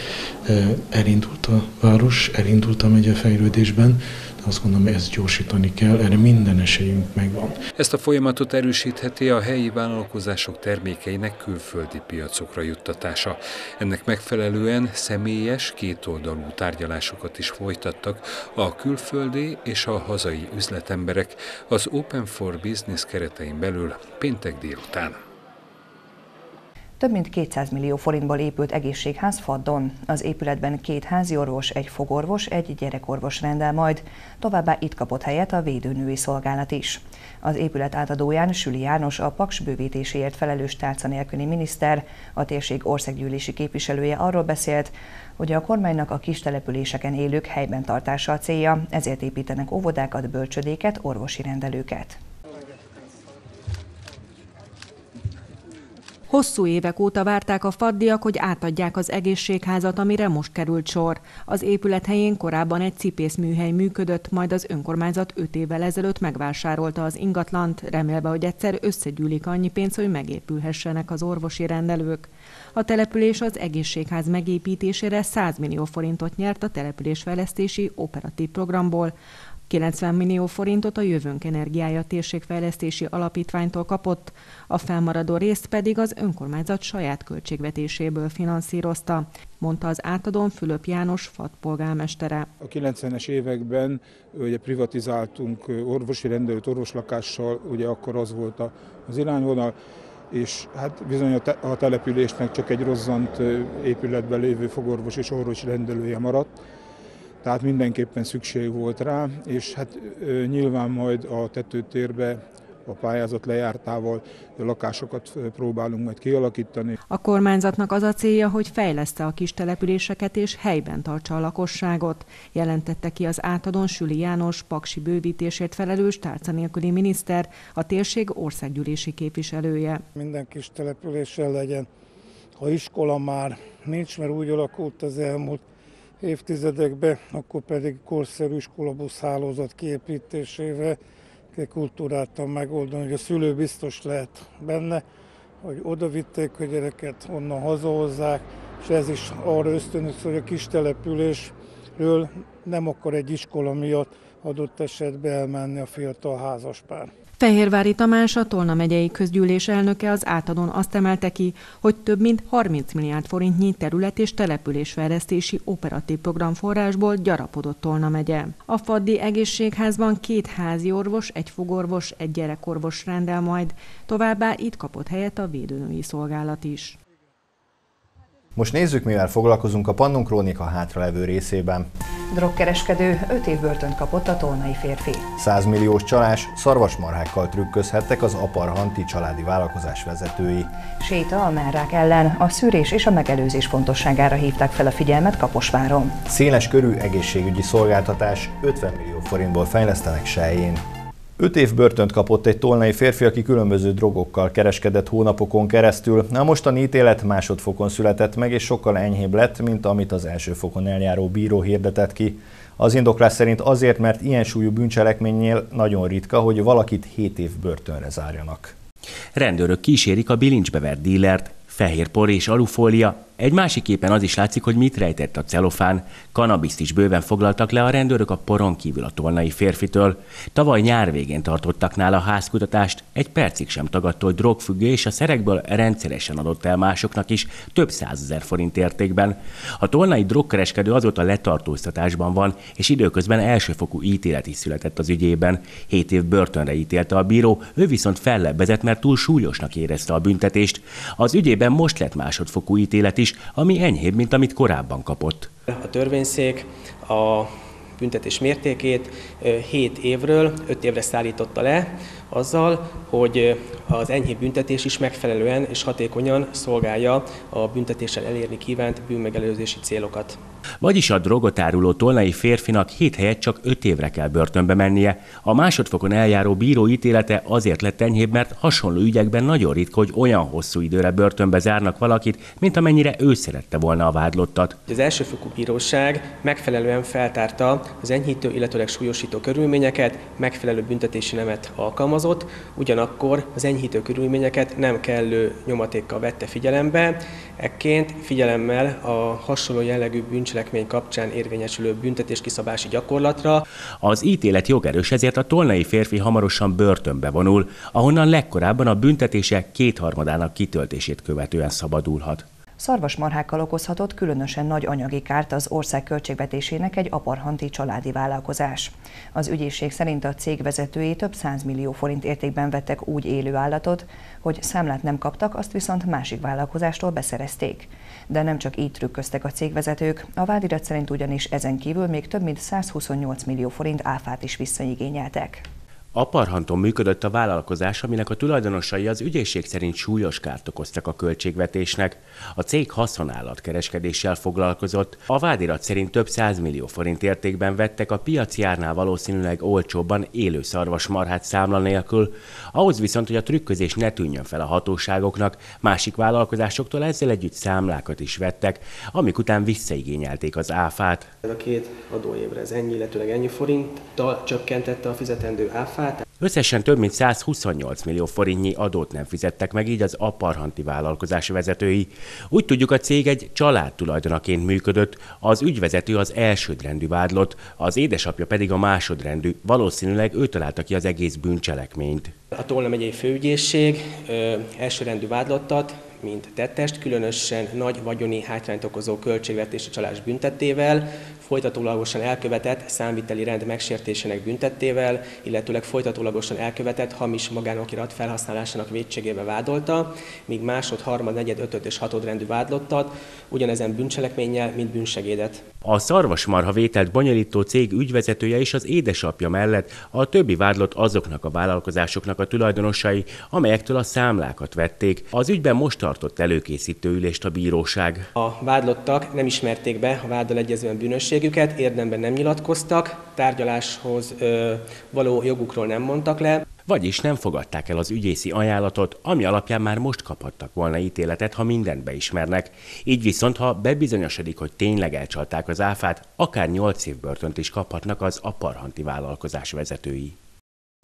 Elindult a város, elindult a megye fejlődésben, azt gondolom, hogy ezt gyorsítani kell, erre minden esélyünk megvan. Ezt a folyamatot erősítheti a helyi vállalkozások termékeinek külföldi piacokra juttatása. Ennek megfelelően személyes, kétoldalú tárgyalásokat is folytattak a külföldi és a hazai üzletemberek az Open for Business keretein belül péntek délután. Több mint kétszáz millió forintból épült egészségház Faddon. Az épületben két háziorvos, egy fogorvos, egy gyerekorvos rendel majd. Továbbá itt kapott helyet a védőnői szolgálat is. Az épület átadóján Süli János, a Paks bővítéséért felelős tárca nélküli miniszter, a térség országgyűlési képviselője arról beszélt, hogy a kormánynak a kis településeken élők helyben tartása a célja, ezért építenek óvodákat, bölcsödéket, orvosi rendelőket. Hosszú évek óta várták a faddiak, hogy átadják az egészségházat, amire most került sor. Az épület helyén korábban egy cipészműhely működött, majd az önkormányzat öt évvel ezelőtt megvásárolta az ingatlant, remélve, hogy egyszer összegyűlik annyi pénz, hogy megépülhessenek az orvosi rendelők. A település az egészségház megépítésére száz millió forintot nyert a településfejlesztési operatív programból. kilencven millió forintot a Jövőnk Energiája térségfejlesztési alapítványtól kapott, a felmaradó részt pedig az önkormányzat saját költségvetéséből finanszírozta, mondta az átadón Fülöp János Fadd polgármestere. A kilencvenes években ugye privatizáltunk orvosi rendelőt orvoslakással, ugye akkor az volt az irányvonal, és hát bizony a, te- a településnek csak egy rozzant épületben lévő fogorvos és orvosi rendelője maradt. Tehát mindenképpen szükség volt rá, és hát nyilván majd a tetőtérbe a pályázat lejártával lakásokat próbálunk majd kialakítani. A kormányzatnak az a célja, hogy fejleszte a kis településeket és helyben tartsa a lakosságot, jelentette ki az átadón Süli János, paksi bővítésért felelős tárca nélküli miniszter, a térség országgyűlési képviselője. Minden kis településsel legyen, ha iskola már nincs, mert úgy alakult az elmúlt évtizedekben, akkor pedig korszerű iskolabusz hálózat kiépítésével kell kultúráltan megoldani, hogy a szülő biztos lehet benne, hogy oda vitték a gyereket, onnan hazahozzák, és ez is arra ösztönöz, hogy a kis településről nem akar egy iskola miatt adott esetben elmenni a fiatal házaspár. Fehérvári Tamás, a Tolna megyei közgyűlés elnöke az átadón azt emelte ki, hogy több mint harminc milliárd forintnyi terület- és településfejlesztési operatív programforrásból gyarapodott Tolna megye. A Faddi egészségházban két házi orvos, egy fogorvos, egy gyerekorvos rendel majd, továbbá itt kapott helyet a védőnői szolgálat is. Most nézzük, mivel foglalkozunk a Pannun Krónika hátralevő részében. Drogkereskedő öt év börtönt kapott a tolnai férfi. száz milliós csalás, szarvasmarhákkal trükközhettek az Aparhanti családi vállalkozás vezetői. Séta a mellrák ellen, a szűrés és a megelőzés fontosságára hívták fel a figyelmet Kaposváron. Széles körű egészségügyi szolgáltatás, ötven millió forintból fejlesztenek Selyén. Öt év börtönt kapott egy tolnai férfi, aki különböző drogokkal kereskedett hónapokon keresztül. A mostani ítélet másodfokon született meg, és sokkal enyhébb lett, mint amit az első fokon eljáró bíró hirdetett ki. Az indoklás szerint azért, mert ilyen súlyú bűncselekménynél nagyon ritka, hogy valakit hét év börtönre zárjanak. Rendőrök kísérik a bilincsbe vert dílert, fehér por és alufólia. Egy másik képen az is látszik, hogy mit rejtett a celofán. Kannabiszt is bőven foglaltak le a rendőrök a poron kívül a tolnai férfitől. Tavaly nyár végén tartottak nála házkutatást, egy percig sem tagadta, hogy drogfüggő, és a szerekből rendszeresen adott el másoknak is több százezer forint értékben. A tolnai drogkereskedő azóta letartóztatásban van, és időközben elsőfokú ítélet is született az ügyében. Hét év börtönre ítélte a bíró, ő viszont fellebbezett, mert túl súlyosnak érezte a büntetést. Az ügyében most lett másodfokú ítélet is, ami enyhébb, mint amit korábban kapott. A törvényszék a büntetés mértékét hét évről öt évre szállította le, azzal, hogy az enyhébb büntetés is megfelelően és hatékonyan szolgálja a büntetéssel elérni kívánt bűnmegelőzési célokat. Vagyis a drogot áruló tolnai férfinak hét helyett csak öt évre kell börtönbe mennie. A másodfokon eljáró bíró ítélete azért lett enyhébb, mert hasonló ügyekben nagyon ritka, hogy olyan hosszú időre börtönbe zárnak valakit, mint amennyire ő szerette volna a vádlottat. Az elsőfokú bíróság megfelelően feltárta az enyhítő, illetőleg súlyosító körülményeket, megfelelő büntetési nemet alkalmazott, ugyanakkor az enyhítő körülményeket nem kellő nyomatékkal vette figyelembe, ekként figyelemmel a hasonló jellegű bűncselekmény kapcsán érvényesülő büntetéskiszabási gyakorlatra. Az ítélet jogerős, ezért a tolnai férfi hamarosan börtönbe vonul, ahonnan legkorábban a büntetése kétharmadának kitöltését követően szabadulhat. Szarvasmarhákkal okozhatott különösen nagy anyagi kárt az ország költségvetésének egy aparhanti családi vállalkozás. Az ügyészség szerint a cég vezetői több százmillió forint értékben vettek úgy élő állatot, hogy számlát nem kaptak, azt viszont másik vállalkozástól beszerezték. De nem csak így trükköztek a cégvezetők, a vádirat szerint ugyanis ezen kívül még több mint százhuszonnyolc millió forint áfát is visszaigényeltek. Aparhanton működött a vállalkozás, aminek a tulajdonosai az ügyészség szerint súlyos kárt okoztak a költségvetésnek. A cég haszonállatkereskedéssel foglalkozott. A vádirat szerint több százmillió forint értékben vettek a piaci árnál valószínűleg olcsóbban élő szarvasmarhát számla nélkül. Ahhoz viszont, hogy a trükközés ne tűnjön fel a hatóságoknak, másik vállalkozásoktól ezzel együtt számlákat is vettek, amik után visszaigényelték az áfát. A két adóévre ez ennyi, illetőleg ennyi forinttal csökkentette a fizetendő áfát. Összesen több mint százhuszonnyolc millió forintnyi adót nem fizettek meg így az aparhanti vállalkozás vezetői. Úgy tudjuk, a cég egy család tulajdonaként működött, az ügyvezető az elsődrendű vádlott, az édesapja pedig a másodrendű, valószínűleg ő találta ki az egész bűncselekményt. A Tolna megyei főügyészség ö, elsőrendű vádlottat, mint tettest, különösen nagy vagyoni hátrányt okozó költségvetési csalás büntettével, folytatólagosan elkövetett számviteli rend megsértésének büntettével, illetőleg folytatólagosan elkövetett hamis magánokirat felhasználásának vétségével vádolta, míg másod, harmad, negyed, ötöd és hatodrendű vádlottat ugyanezen bűncselekménnyel, mint bűnsegédet. A szarvasmarha vételt bonyolító cég ügyvezetője és az édesapja mellett a többi vádlott azoknak a vállalkozásoknak a tulajdonosai, amelyektől a számlákat vették. Az ügyben most tartott előkészítő ülést a bíróság. A vádlottak nem ismerték be a váddal egyezően bűnösségüket, érdemben nem nyilatkoztak, tárgyaláshoz ö, való jogukról nem mondtak le. Vagyis nem fogadták el az ügyészi ajánlatot, ami alapján már most kaphattak volna ítéletet, ha mindent beismernek. Így viszont, ha bebizonyosodik, hogy tényleg elcsalták az áfát, akár nyolc év börtönt is kaphatnak az aparhanti vállalkozás vezetői.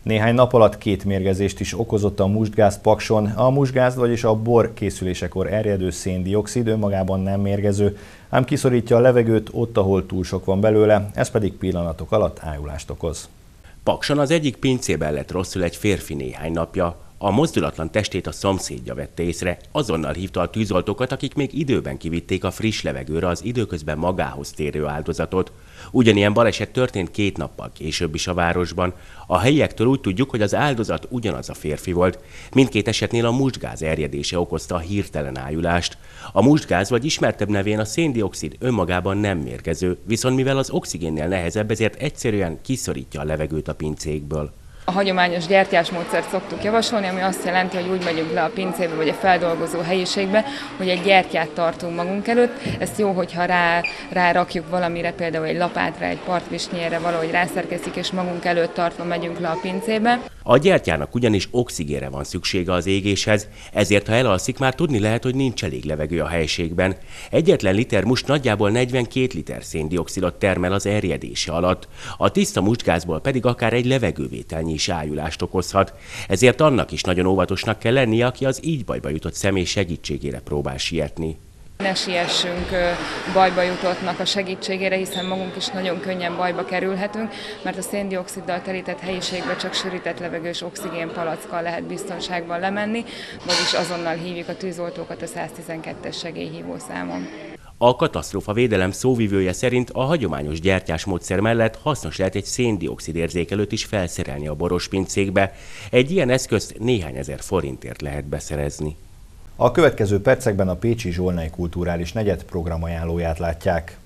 Néhány nap alatt két mérgezést is okozott a mustgáz Pakson. A mustgáz, vagyis a bor készülésekor erjedő szén-dioxid önmagában nem mérgező, ám kiszorítja a levegőt ott, ahol túl sok van belőle, ez pedig pillanatok alatt ájulást okoz. Pakson az egyik pincében lett rosszul egy férfi néhány napja. A mozdulatlan testét a szomszédja vette észre, azonnal hívta a tűzoltókat, akik még időben kivitték a friss levegőre az időközben magához térő áldozatot. Ugyanilyen baleset történt két nappal később is a városban. A helyiektől úgy tudjuk, hogy az áldozat ugyanaz a férfi volt. Mindkét esetnél a mustgáz erjedése okozta a hirtelen ájulást. A mustgáz, vagy ismertebb nevén a szén-dioxid önmagában nem mérgező, viszont mivel az oxigénnél nehezebb, ezért egyszerűen kiszorítja a levegőt a pincékből. A hagyományos gyertyásmódszert szoktuk javasolni, ami azt jelenti, hogy úgy megyünk le a pincébe vagy a feldolgozó helyiségbe, hogy egy gyertyát tartunk magunk előtt. Ezt jó, hogyha rá, rárakjuk valamire, például egy lapátra, egy partvisnyére, valahogy rászerkeszik, és magunk előtt tartva megyünk le a pincébe. A gyertyának ugyanis oxigénre van szüksége az égéshez, ezért ha elalszik, már tudni lehet, hogy nincs elég levegő a helységben. Egyetlen liter must nagyjából negyvenkét liter szén-dioxidot termel az erjedése alatt, a tiszta mustgázból pedig akár egy levegővételnyi is ájulást okozhat. Ezért annak is nagyon óvatosnak kell lennie, aki az így bajba jutott személy segítségére próbál sietni. Ne siessünk bajba jutottnak a segítségére, hiszen magunk is nagyon könnyen bajba kerülhetünk, mert a szén-dioxiddal telített helyiségbe csak sűrített levegős oxigénpalackkal lehet biztonságban lemenni, vagyis azonnal hívjuk a tűzoltókat a száztizenkettes segélyhívó számon. A katasztrófavédelem szóvivője szerint a hagyományos gyertyás módszer mellett hasznos lehet egy szén-dioxid érzékelőt is felszerelni a boros pincékbe. Egy ilyen eszközt néhány ezer forintért lehet beszerezni. A következő percekben a pécsi Zsolnai Kulturális Negyed programajánlóját látják.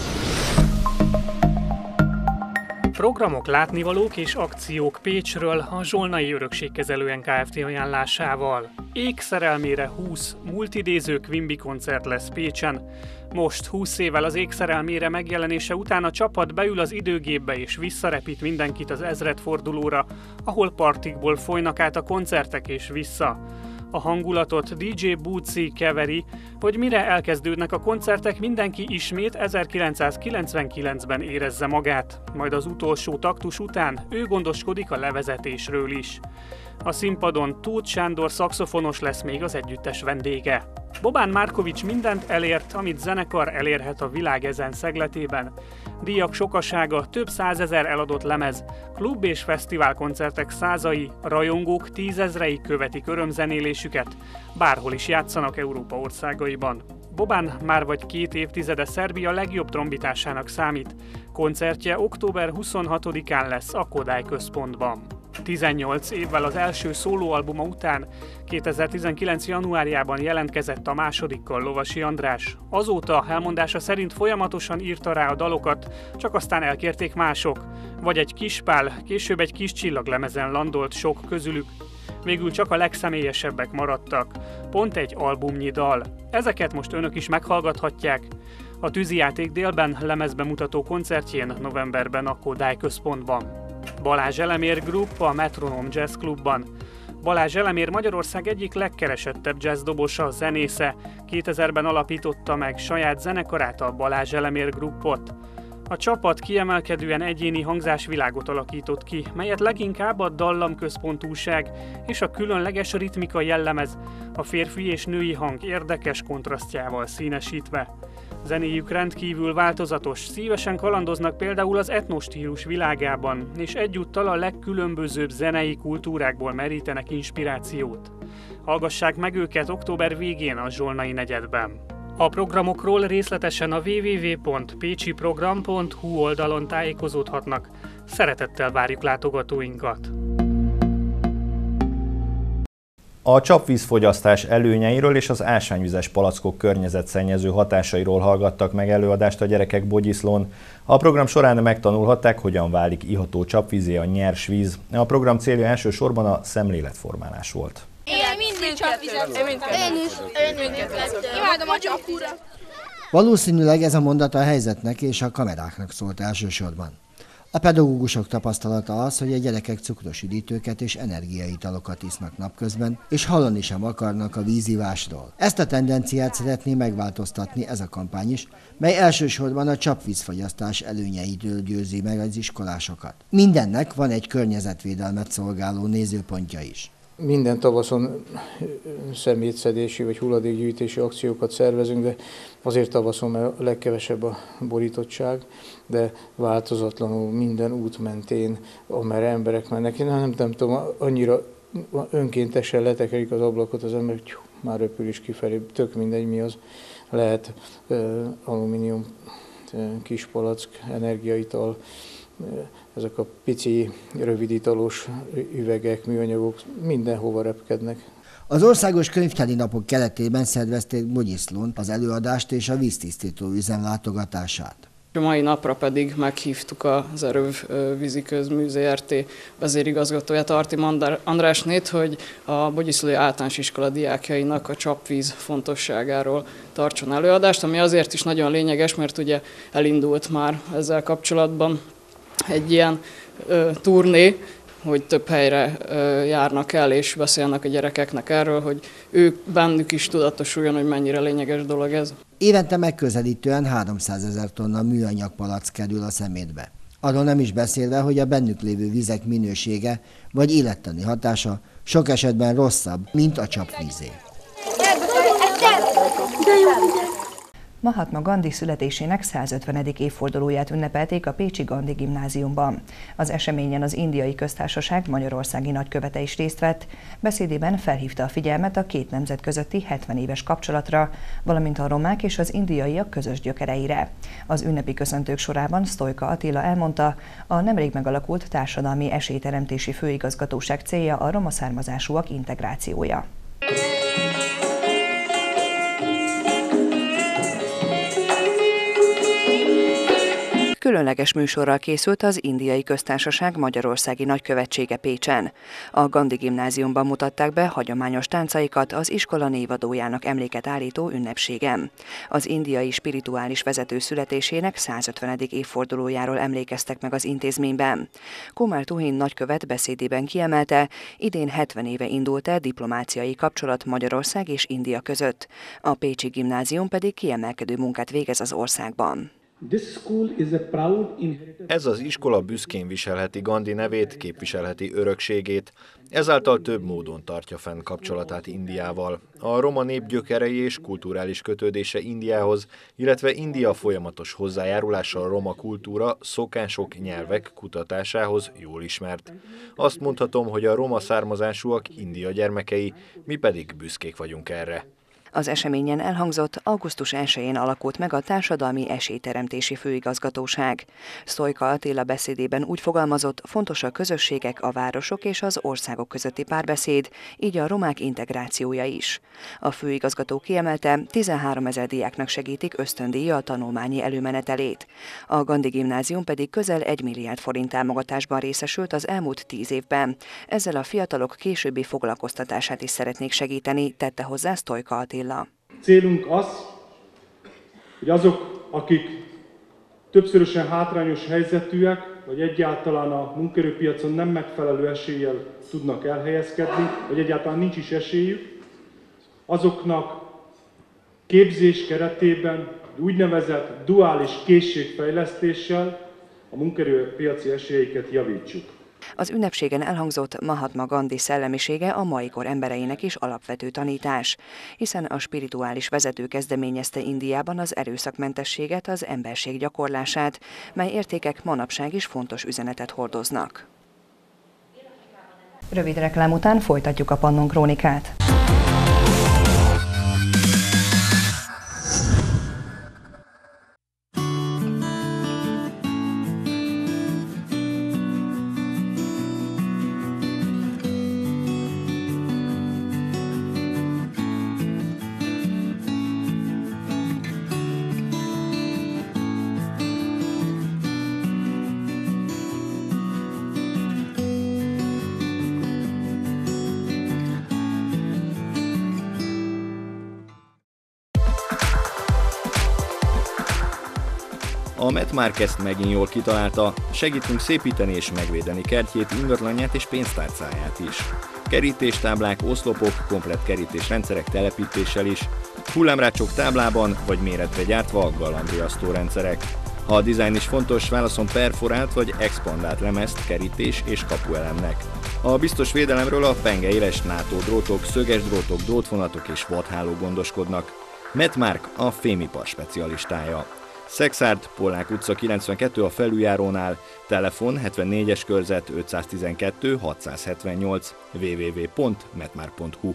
Programok, látnivalók és akciók Pécsről a Zsolnai Örökségkezelő Kft. Ajánlásával. Égszerelmére húsz multidéző Quimby koncert lesz Pécsen. Most húsz évvel az Égszerelmére megjelenése után a csapat beül az időgépbe és visszarepít mindenkit az ezredfordulóra, ahol partikból folynak át a koncertek és vissza. A hangulatot dé dzsé Búci keveri, hogy mire elkezdődnek a koncertek, mindenki ismét ezerkilencszázkilencvenkilencben érezze magát, majd az utolsó taktus után ő gondoskodik a levezetésről is. A színpadon Tóth Sándor szaxofonos lesz még az együttes vendége. Bobán Márkovics mindent elért, amit zenekar elérhet a világ ezen szegletében. Díjak sokasága, több százezer eladott lemez, klub és fesztivál koncertek százai, rajongók tízezrei követik örömzenélésüket, bárhol is játszanak Európa országaiban. Bobán már vagy két évtizede Szerbia legjobb trombitásának számít. Koncertje október huszonhatodikán lesz a Kodály központban. tizennyolc évvel az első szólóalbuma után kétezer-tizenkilenc januárjában jelentkezett a másodikkal Lovasi András. Azóta elmondása szerint folyamatosan írta rá a dalokat, csak aztán elkérték mások. Vagy egy Kispál, később egy Kis Csillag lemezen landolt sok közülük. Végül csak a legszemélyesebbek maradtak. Pont egy albumnyi dal. Ezeket most önök is meghallgathatják. A Tűzijáték délben lemezbemutató koncertjén novemberben a Kodály központban. Balázs Elemér Group a Metronom Jazz Klubban. Balázs Elemér Magyarország egyik legkeresettebb jazzdobosa, zenésze. kétezerben alapította meg saját zenekarát, a Balázs Elemér Groupot. A csapat kiemelkedően egyéni hangzásvilágot alakított ki, melyet leginkább a dallamközpontúság és a különleges ritmika jellemez, a férfi és női hang érdekes kontrasztjával színesítve. Zenéjük rendkívül változatos, szívesen kalandoznak például az etnostílus világában, és egyúttal a legkülönbözőbb zenei kultúrákból merítenek inspirációt. Hallgassák meg őket október végén a Zsolnai negyedben. A programokról részletesen a double-u double-u double-u pont pécsi program pont hu oldalon tájékozódhatnak. Szeretettel várjuk látogatóinkat! A csapvízfogyasztás előnyeiről és az ásványvizes palackok környezetszennyező hatásairól hallgattak meg előadást a gyerekek Bogyiszlón. A program során megtanulhatták, hogyan válik iható csapvízzé a nyers víz. A program célja elsősorban a szemléletformálás volt. Én mindig csapvizet. Én is. Én mindkettőt. Imádom a csapvizet. Valószínűleg ez a mondat a helyzetnek és a kameráknak szólt elsősorban. A pedagógusok tapasztalata az, hogy a gyerekek cukros üdítőket és energiaitalokat isznak napközben, és hallani sem akarnak a vízivásról. Ezt a tendenciát szeretné megváltoztatni ez a kampány is, mely elsősorban a csapvízfogyasztás előnyeitől győzi meg az iskolásokat. Mindennek van egy környezetvédelmet szolgáló nézőpontja is. Minden tavaszon szemétszedési vagy hulladékgyűjtési akciókat szervezünk, de azért tavaszon, mert a legkevesebb a borítottság, de változatlanul minden út mentén, amerre emberek mennek. Én nem, nem tudom, annyira önkéntesen letekerik az ablakot az ember, hogy már röpül is kifelé, tök mindegy mi az. Lehet uh, alumínium, uh, kispalack, energiaital, ezek a pici, rövidítalós üvegek, műanyagok mindenhova repkednek. Az Országos Könyvtári Napok keretében szervezték Bogyiszlón az előadást és a víztisztító üzem látogatását. A mai napra pedig meghívtuk az Erőv Víziközmű Zrt. Vezérigazgatóját, Arti Andrásnét, hogy a Bogyiszlói Általános Iskola diákjainak a csapvíz fontosságáról tartson előadást, ami azért is nagyon lényeges, mert ugye elindult már ezzel kapcsolatban egy ilyen ö, turné, hogy több helyre ö, járnak el és beszélnek a gyerekeknek erről, hogy ők bennük is tudatosuljon, hogy mennyire lényeges dolog ez. Évente megközelítően háromszázezer tonna műanyag palack kerül a szemétbe. Arról nem is beszélve, hogy a bennük lévő vizek minősége vagy élettani hatása sok esetben rosszabb, mint a csapvízé. Mahatma Gandhi születésének százötvenedik évfordulóját ünnepelték a pécsi Gandhi Gimnáziumban. Az eseményen az Indiai Köztársaság magyarországi nagykövete is részt vett. Beszédében felhívta a figyelmet a két nemzet közötti hetven éves kapcsolatra, valamint a romák és az indiaiak közös gyökereire. Az ünnepi köszöntők sorában Sztojka Attila elmondta, a nemrég megalakult Társadalmi Esélyteremtési Főigazgatóság célja a roma származásúak integrációja. Különleges műsorral készült az Indiai Köztársaság magyarországi nagykövetsége Pécsen. A Gandhi Gimnáziumban mutatták be hagyományos táncaikat az iskola névadójának emléket állító ünnepségen. Az indiai spirituális vezető születésének százötvenedik évfordulójáról emlékeztek meg az intézményben. Kumar Tuhin nagykövet beszédében kiemelte, idén hetven éve indult el diplomáciai kapcsolat Magyarország és India között. A pécsi gimnázium pedig kiemelkedő munkát végez az országban. Ez az iskola büszkén viselheti Gandhi nevét, képviselheti örökségét, ezáltal több módon tartja fenn kapcsolatát Indiával. A roma nép gyökerei és kulturális kötődése Indiához, illetve India folyamatos hozzájárulása a roma kultúra, szokások, nyelvek kutatásához jól ismert. Azt mondhatom, hogy a roma származásúak India gyermekei, mi pedig büszkék vagyunk erre. Az eseményen elhangzott, augusztus elsején alakult meg a Társadalmi Esélyteremtési Főigazgatóság. Sztojka Attila beszédében úgy fogalmazott, fontos a közösségek, a városok és az országok közötti párbeszéd, így a romák integrációja is. A főigazgató kiemelte, tizenháromezer diáknak segítik ösztöndíja a tanulmányi előmenetelét. A Gandhi Gimnázium pedig közel egy milliárd forint támogatásban részesült az elmúlt tíz évben. Ezzel a fiatalok későbbi foglalkoztatását is szeretnék segíteni, tette hozzá Sztojka Attila. Célunk az, hogy azok, akik többszörösen hátrányos helyzetűek, vagy egyáltalán a munkaerőpiacon nem megfelelő eséllyel tudnak elhelyezkedni, vagy egyáltalán nincs is esélyük, azoknak képzés keretében úgynevezett duális készségfejlesztéssel a munkaerőpiaci esélyeiket javítsuk. Az ünnepségen elhangzott Mahatma Gandhi szellemisége a mai kor embereinek is alapvető tanítás, hiszen a spirituális vezető kezdeményezte Indiában az erőszakmentességet, az emberség gyakorlását, mely értékek manapság is fontos üzenetet hordoznak. Rövid reklám után folytatjuk a Pannon Krónikát. A Medmark ezt megint jól kitalálta, segítünk szépíteni és megvédeni kertjét, ingatlanját és pénztárcáját is. Kerítéstáblák, oszlopok, komplett kerítésrendszerek telepítéssel is, hullámrácsok táblában vagy méretre gyártva a galambriasztó rendszerek. Ha a dizájn is fontos, válaszom perforált vagy expandált lemezt kerítés és kapuelemnek. A biztos védelemről a penge éles NATO drótok, szöges drótok, drótvonatok és vadháló gondoskodnak. Medmark a fémipar specialistája. Szexárd, Pollák utca kilencvenkettő a felüljárónál, telefon hetvennégyes körzet ötszáztizenkettő hatszázhetvennyolc, w w w pont medmark pont hu.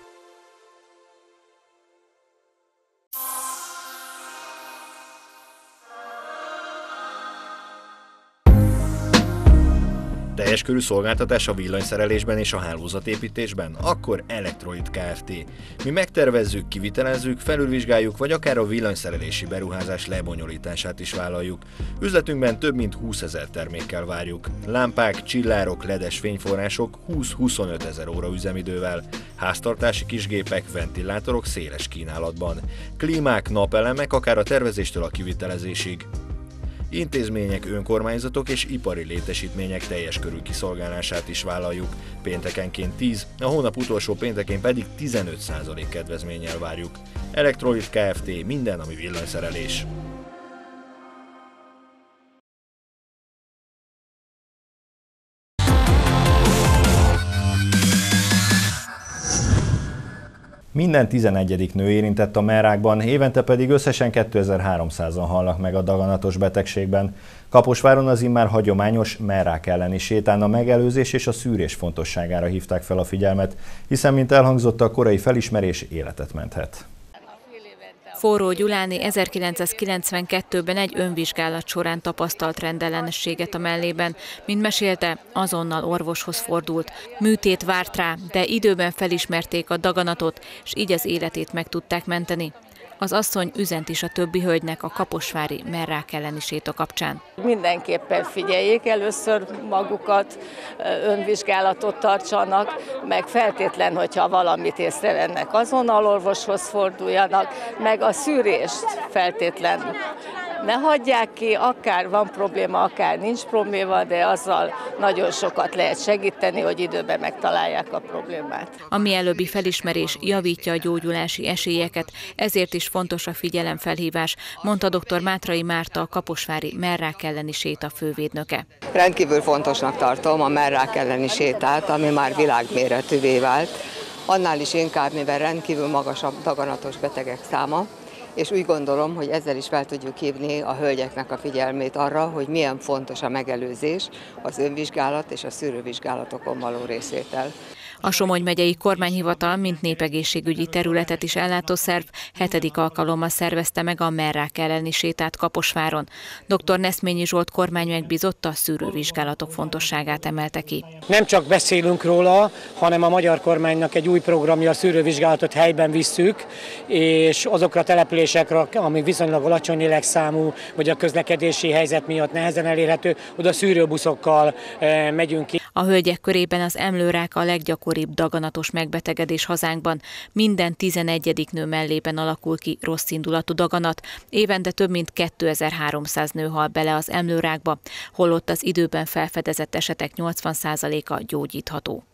Teljes körű szolgáltatás a villanyszerelésben és a hálózatépítésben? Akkor Elektroid Kft. Mi megtervezzük, kivitelezzük, felülvizsgáljuk, vagy akár a villanyszerelési beruházás lebonyolítását is vállaljuk. Üzletünkben több mint húszezer termékkel várjuk. Lámpák, csillárok, ledes fényforrások húsz-huszonöt ezer óra üzemidővel. Háztartási kisgépek, ventilátorok széles kínálatban. Klímák, napelemek, akár a tervezéstől a kivitelezésig. Intézmények, önkormányzatok és ipari létesítmények teljes körű kiszolgálását is vállaljuk. Péntekenként tíz, a hónap utolsó péntekén pedig tizenöt százalék kedvezménnyel várjuk. Elektroid Kft. Minden, ami villanyszerelés. Minden tizenegyedik nő érintett a mellrákban, évente pedig összesen kétezer-háromszázan halnak meg a daganatos betegségben. Kaposváron az immár hagyományos mellrák elleni sétán a megelőzés és a szűrés fontosságára hívták fel a figyelmet, hiszen, mint elhangzott, a korai felismerés életet menthet. Forró Gyuláné ezerkilencszázkilencvenkettőben egy önvizsgálat során tapasztalt rendellenességet a mellében. Mint mesélte, azonnal orvoshoz fordult. Műtét várt rá, de időben felismerték a daganatot, és így az életét meg tudták menteni. Az asszony üzent is a többi hölgynek a kaposvári mellrák elleni séta kapcsán. Mindenképpen figyeljék először magukat, önvizsgálatot tartsanak, meg feltétlen, hogyha valamit észrevennek, azonnal orvoshoz forduljanak, meg a szűrést feltétlen ne hagyják ki, akár van probléma, akár nincs probléma, de azzal nagyon sokat lehet segíteni, hogy időben megtalálják a problémát. A mielőbbi felismerés javítja a gyógyulási esélyeket, ezért is fontos a figyelemfelhívás, mondta dr. Mátrai Márta, a kaposvári mellrák elleni séta fővédnöke. Rendkívül fontosnak tartom a mellrák elleni sétát, ami már világméretűvé vált, annál is inkább, mivel rendkívül magas a daganatos betegek száma, és úgy gondolom, hogy ezzel is fel tudjuk hívni a hölgyeknek a figyelmét arra, hogy milyen fontos a megelőzés, az önvizsgálat és a szűrővizsgálatokon való részvétel. A Somogy megyei kormányhivatal, mint népegészségügyi területet is ellátó szerv, hetedik alkalommal szervezte meg a mellrák elleni sétát Kaposváron. dr. Neszményi Zsolt kormány megbízotta, a szűrővizsgálatok fontosságát emelte ki. Nem csak beszélünk róla, hanem a magyar kormánynak egy új programja, a szűrővizsgálatot helyben visszük, és azokra a településekre, ami viszonylag alacsony lélekszámú, vagy a közlekedési helyzet miatt nehezen elérhető, oda szűrőbuszokkal megyünk ki. A hölgyek körében az emlőrák a leggyakoribb daganatos megbetegedés hazánkban. Minden tizenegyedik nő mellében alakul ki rosszindulatú daganat. Évente több mint kétezer-háromszáz nő hal bele az emlőrákba, holott az időben felfedezett esetek nyolcvan százaléka gyógyítható.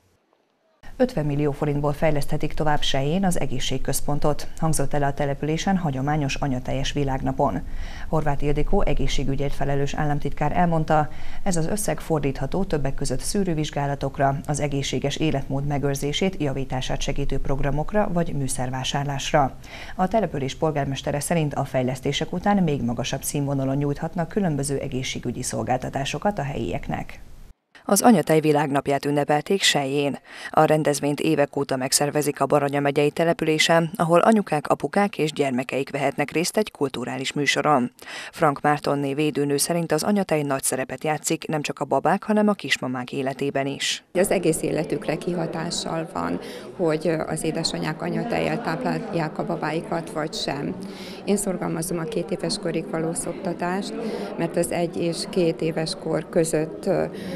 ötven millió forintból fejleszthetik tovább Selyén az egészségközpontot, hangzott el a településen hagyományos anyateljes világnapon. Horváth Ildikó egészségügyért felelős államtitkár elmondta, ez az összeg fordítható többek között szűrővizsgálatokra, az egészséges életmód megőrzését, javítását segítő programokra vagy műszervásárlásra. A település polgármestere szerint a fejlesztések után még magasabb színvonalon nyújthatnak különböző egészségügyi szolgáltatásokat a helyieknek. Az Anyatej világnapját ünnepelték Selyén. A rendezvényt évek óta megszervezik a Baranya megyei településen, ahol anyukák, apukák és gyermekeik vehetnek részt egy kulturális műsoron. Frank Mártonné védőnő szerint az anyatej nagy szerepet játszik nem csak a babák, hanem a kismamák életében is. Az egész életükre kihatással van, hogy az édesanyák anyatejjel táplálják a babáikat, vagy sem. Én szorgalmazom a két éves korig való szoptatást, mert az egy és két éves kor között a gyerek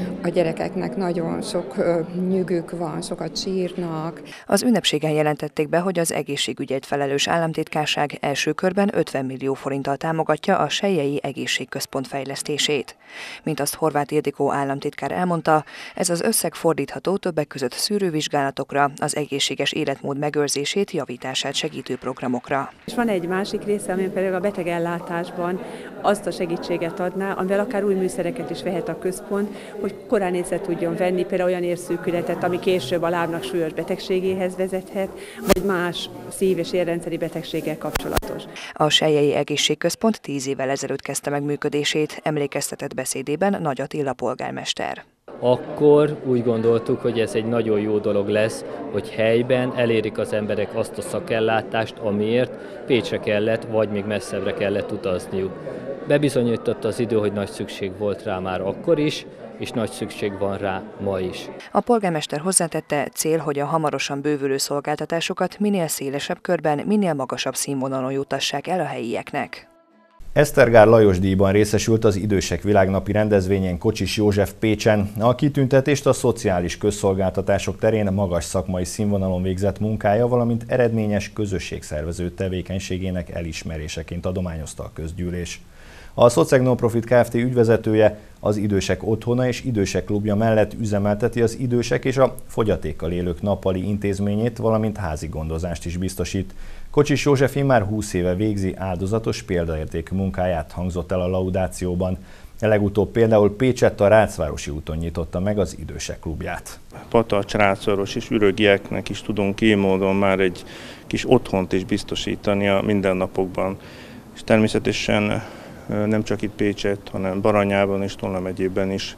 gyerekeknek nagyon sok nyügük van, sokat sírnak. Az ünnepségen jelentették be, hogy az egészségügyért felelős államtitkárság első körben ötven millió forinttal támogatja a Selyei Egészségközpont fejlesztését. Mint azt Horváth Ildikó államtitkár elmondta, ez az összeg fordítható többek között szűrővizsgálatokra, az egészséges életmód megőrzését, javítását segítő programokra. És van egy másik része, ami pedig a betegellátásban azt a segítséget adná, amivel akár új műszereket is vehet a központ, hogy korán észre tudjon venni például olyan érszűkületet, ami később a lábnak súlyos betegségéhez vezethet, vagy más szív- és érrendszeri betegséggel kapcsolatos. A Selyei Egészségközpont tíz évvel ezelőtt kezdte meg működését, emlékeztetett beszédében Nagy Attila polgármester. Akkor úgy gondoltuk, hogy ez egy nagyon jó dolog lesz, hogy helyben elérik az emberek azt a szakellátást, amiért Pécsre kellett, vagy még messzebbre kellett utazniuk. Bebizonyította az idő, hogy nagy szükség volt rá már akkor is, és nagy szükség van rá ma is. A polgármester hozzátette, cél, hogy a hamarosan bővülő szolgáltatásokat minél szélesebb körben, minél magasabb színvonalon jutassák el a helyieknek. Esztergár Lajos díjban részesült az Idősek Világnapi rendezvényén Kocsis József Pécsen. A kitüntetést a szociális közszolgáltatások terén magas szakmai színvonalon végzett munkája, valamint eredményes közösségszervező tevékenységének elismeréseként adományozta a közgyűlés. A Szoceg Non-Profit Kft. Ügyvezetője az Idősek Otthona és Idősek Klubja mellett üzemelteti az idősek és a fogyatékkal élők nappali intézményét, valamint házi gondozást is biztosít. Kocsis József már húsz éve végzi áldozatos példaértékű munkáját, hangzott el a laudációban. Legutóbb például Pécsett a Rácvárosi úton nyitotta meg az Idősek Klubját. Patacs, Rácváros és ürögieknek is tudunk így módon már egy kis otthont is biztosítani a mindennapokban. És természetesen nem csak itt Pécsett, hanem Baranyában és Tolna megyében is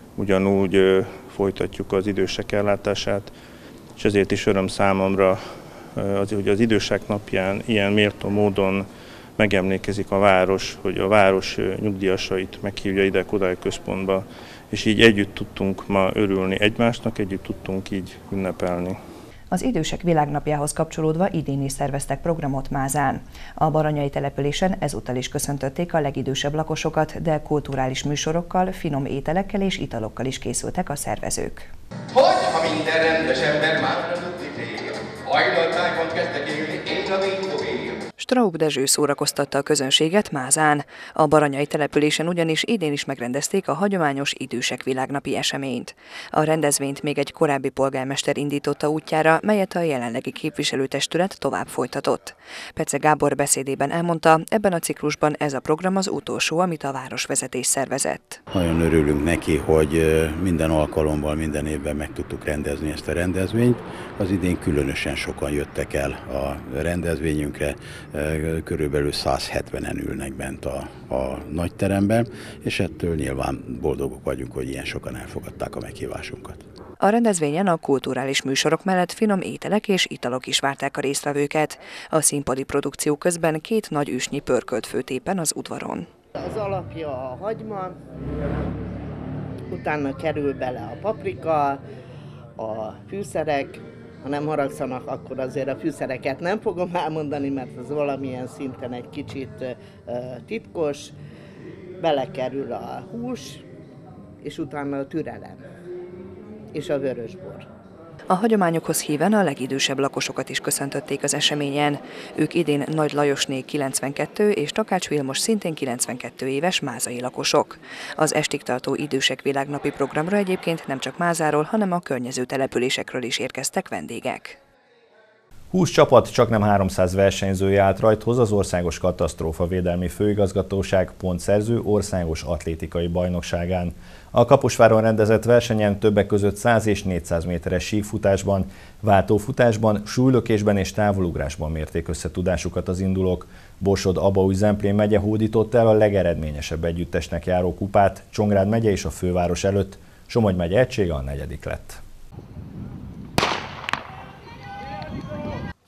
ugyanúgy folytatjuk az idősek ellátását, és ezért is öröm számomra, hogy az Idősek Napján ilyen méltó módon megemlékezik a város, hogy a város nyugdíjasait meghívja ide Kodály központba, és így együtt tudtunk ma örülni egymásnak, együtt tudtunk így ünnepelni. Az Idősek Világnapjához kapcsolódva idén is szerveztek programot Mázán. A baranyai településen ezúttal is köszöntötték a legidősebb lakosokat, de kulturális műsorokkal, finom ételekkel és italokkal is készültek a szervezők. Hogy, ha minden rendes ember már tudni fél, hajnaltájban kezdtek élni, én a mindó él. Straub Dezső szórakoztatta a közönséget Mázán. A baranyai településen ugyanis idén is megrendezték a hagyományos Idősek Világnapi eseményt. A rendezvényt még egy korábbi polgármester indította útjára, melyet a jelenlegi képviselőtestület tovább folytatott. Pece Gábor beszédében elmondta, ebben a ciklusban ez a program az utolsó, amit a városvezetés szervezett. Nagyon örülünk neki, hogy minden alkalommal, minden évben meg tudtuk rendezni ezt a rendezvényt. Az idén különösen sokan jöttek el a rendezvényünkre, körülbelül száz hetvenen ülnek bent a, a nagyteremben, és ettől nyilván boldogok vagyunk, hogy ilyen sokan elfogadták a meghívásunkat. A rendezvényen a kulturális műsorok mellett finom ételek és italok is várták a résztvevőket. A színpadi produkció közben két nagy üsnyi pörkölt főtt éppen az udvaron. Az alapja a hagyma, utána kerül bele a paprika, a fűszerek. Ha nem haragszanak, akkor azért a fűszereket nem fogom elmondani, mert az valamilyen szinten egy kicsit titkos. Belekerül a hús, és utána a türelem, és a vörösbor. A hagyományokhoz híven a legidősebb lakosokat is köszöntötték az eseményen. Ők idén Nagy Lajosné kilencvenkettő és Takács Vilmos szintén kilencvenkettő éves mázai lakosok. Az estig tartó Idősek Világnapi programra egyébként nem csak Mázáról, hanem a környező településekről is érkeztek vendégek. húsz csapat, csaknem háromszáz versenyzője állt rajthoz az Országos Katasztrófavédelmi Főigazgatóság pontszerző országos atlétikai bajnokságán. A Kaposváron rendezett versenyen többek között száz és négyszáz méteres síkfutásban, váltófutásban, súlylökésben és távolugrásban mérték össze tudásukat az indulók. Borsod-Abaúj-Zemplén megye hódított el a legeredményesebb együttesnek járó kupát, Csongrád megye és a főváros előtt. Somogy megye egysége a negyedik lett.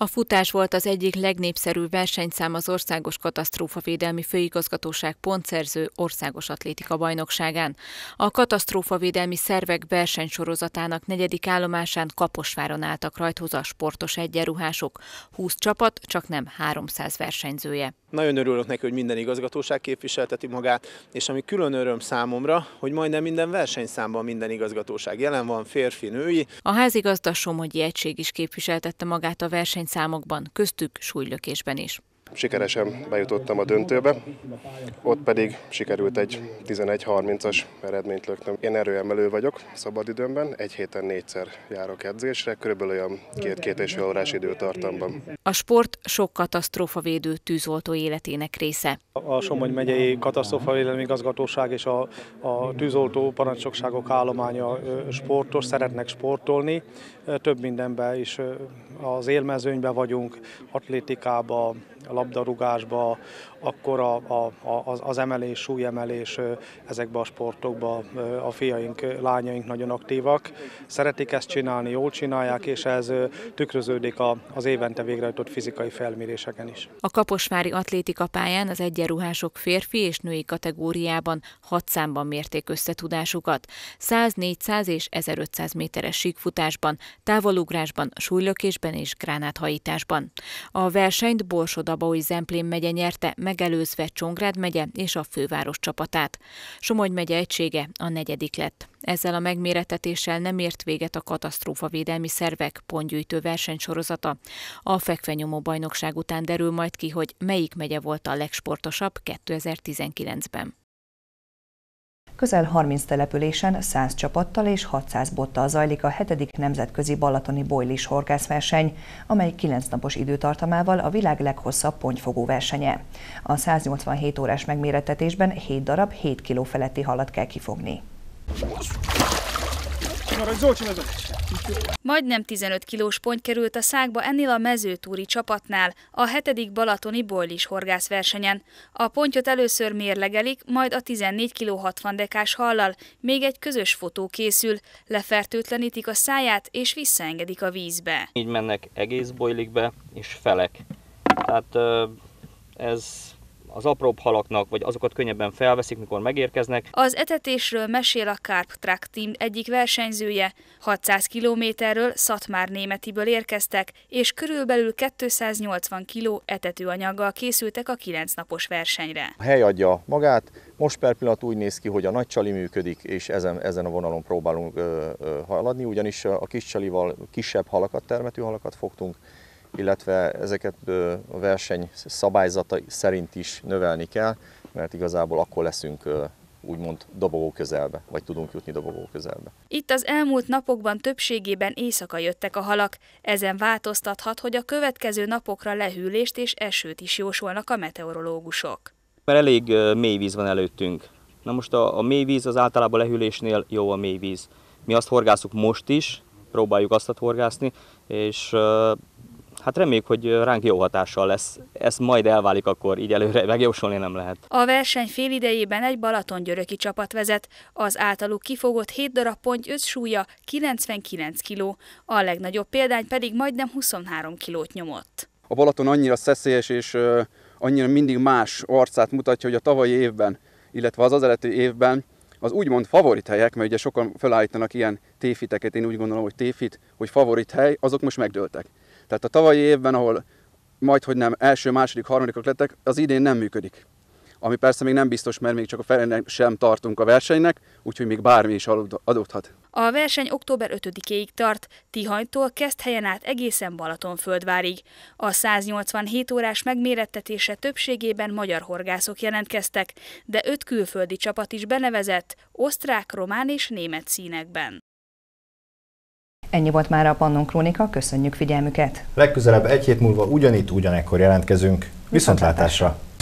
A futás volt az egyik legnépszerűbb versenyszám az Országos Katasztrófavédelmi Főigazgatóság pontszerző országos atlétika bajnokságán. A katasztrófavédelmi szervek versenysorozatának negyedik állomásán Kaposváron álltak rajthoz a sportos egyenruhások. húsz csapat, csak nem háromszáz versenyzője. Nagyon örülök neki, hogy minden igazgatóság képviselteti magát, és ami külön öröm számomra, hogy majdnem minden versenyszámban minden igazgatóság jelen van, férfi, női. A házigazda Somogyi egység is képviseltette magát a versenyszámokban, köztük súlylökésben is. Sikeresen bejutottam a döntőbe, ott pedig sikerült egy tizenegy harmincas eredményt löknöm. Én erőemelő vagyok szabadidőmben, egy héten négyszer járok edzésre, körülbelül olyan két-két és fél órás időtartamban. A sport sok katasztrófavédő tűzoltó életének része. A Somogy megyei katasztrófavédelmi igazgatóság és a, a tűzoltó parancsnokságok állománya sportos, szeretnek sportolni. Több mindenben is az élmezőnyben vagyunk, atlétikában, labdarúgásba, akkor a, a, az, az emelés, súlyemelés, ezekben a sportokban a fiaink, lányaink nagyon aktívak. Szeretik ezt csinálni, jól csinálják, és ez tükröződik az évente végrehajtott fizikai felméréseken is. A kaposvári atlétikapályán az egyenruhások férfi és női kategóriában hat számban mérték összetudásukat. száz, négyszáz és ezerötszáz méteres síkfutásban, távolugrásban, súlylökésben és gránáthajításban. A versenyt Borsod-Abaúj-Zemplén megye nyerte, megelőzve Csongrád megye és a főváros csapatát. Somogy megye egysége a negyedik lett. Ezzel a megmérettetéssel nem ért véget a katasztrófavédelmi szervek pontgyűjtő versenysorozata. A fekvenyomó bajnokság után derül majd ki, hogy melyik megye volt a legsportosabb kétezer-tizenkilencben. Közel harminc településen száz csapattal és hatszáz bottal zajlik a hetedik nemzetközi balatoni bojlis horgászverseny, amely kilenc napos időtartamával a világ leghosszabb pontyfogó versenye. A száznyolcvanhét órás megmérettetésben hét darab hét kiló feletti halat kell kifogni. Majdnem tizenöt kilós ponty került a szákba ennél a mezőtúri csapatnál, a hetedik balatoni bojlis horgászversenyen. A pontyot először mérlegelik, majd a tizennégy kiló hatvan dekás hallal még egy közös fotó készül, lefertőtlenítik a száját és visszaengedik a vízbe. Így mennek egész bojlikbe és felek. Tehát ez az apróbb halaknak, vagy azokat könnyebben felveszik, mikor megérkeznek. Az etetésről mesél a Carp Track Team egyik versenyzője. hatszáz kilométerről Szatmár-Németiből érkeztek, és körülbelül kétszáznyolcvan kiló etetőanyaggal készültek a kilenc napos versenyre. A hely adja magát, most per pillanat úgy néz ki, hogy a nagy csali működik, és ezen, ezen a vonalon próbálunk ö, ö, haladni, ugyanis a kis csalival kisebb halakat, termető halakat fogtunk, illetve ezeket a verseny szabályzata szerint is növelni kell, mert igazából akkor leszünk úgymond dobogó közelbe, vagy tudunk jutni dobogó közelbe. Itt az elmúlt napokban többségében éjszaka jöttek a halak. Ezen változtathat, hogy a következő napokra lehűlést és esőt is jósolnak a meteorológusok. Mert elég mély víz van előttünk. Na most a, a mély víz az általában lehűlésnél jó a mély víz. Mi azt horgászunk most is, próbáljuk azt horgászni, és hát reméljük, hogy ránk jó hatással lesz. Ez majd elválik, akkor így előre megjósolni nem lehet. A verseny félidejében egy balatongyöröki csapat vezet. Az általuk kifogott hét darab ponty összsúlya kilencvenkilenc kiló, a legnagyobb példány pedig majdnem huszonhárom kilót nyomott. A Balaton annyira szeszélyes és annyira mindig más arcát mutatja, hogy a tavalyi évben, illetve az az előtti évben az úgymond favorit helyek, mert ugye sokan felállítanak ilyen tévhiteket, én úgy gondolom, hogy tévhit, hogy favorit hely, azok most megdőltek. Tehát a tavalyi évben, ahol majdhogy nem első, második, harmadikok lettek, az idén nem működik. Ami persze még nem biztos, mert még csak a felének sem tartunk a versenynek, úgyhogy még bármi is adódhat. A verseny október ötödikéig tart, Tihanytól Keszthelyen át egészen Balatonföldvárig. A száznyolcvanhét órás megmérettetése többségében magyar horgászok jelentkeztek, de öt külföldi csapat is benevezett, osztrák, román és német színekben. Ennyi volt már a Pannon Krónika, köszönjük figyelmüket! Legközelebb egy hét múlva ugyanitt ugyanekkor jelentkezünk. Viszontlátásra!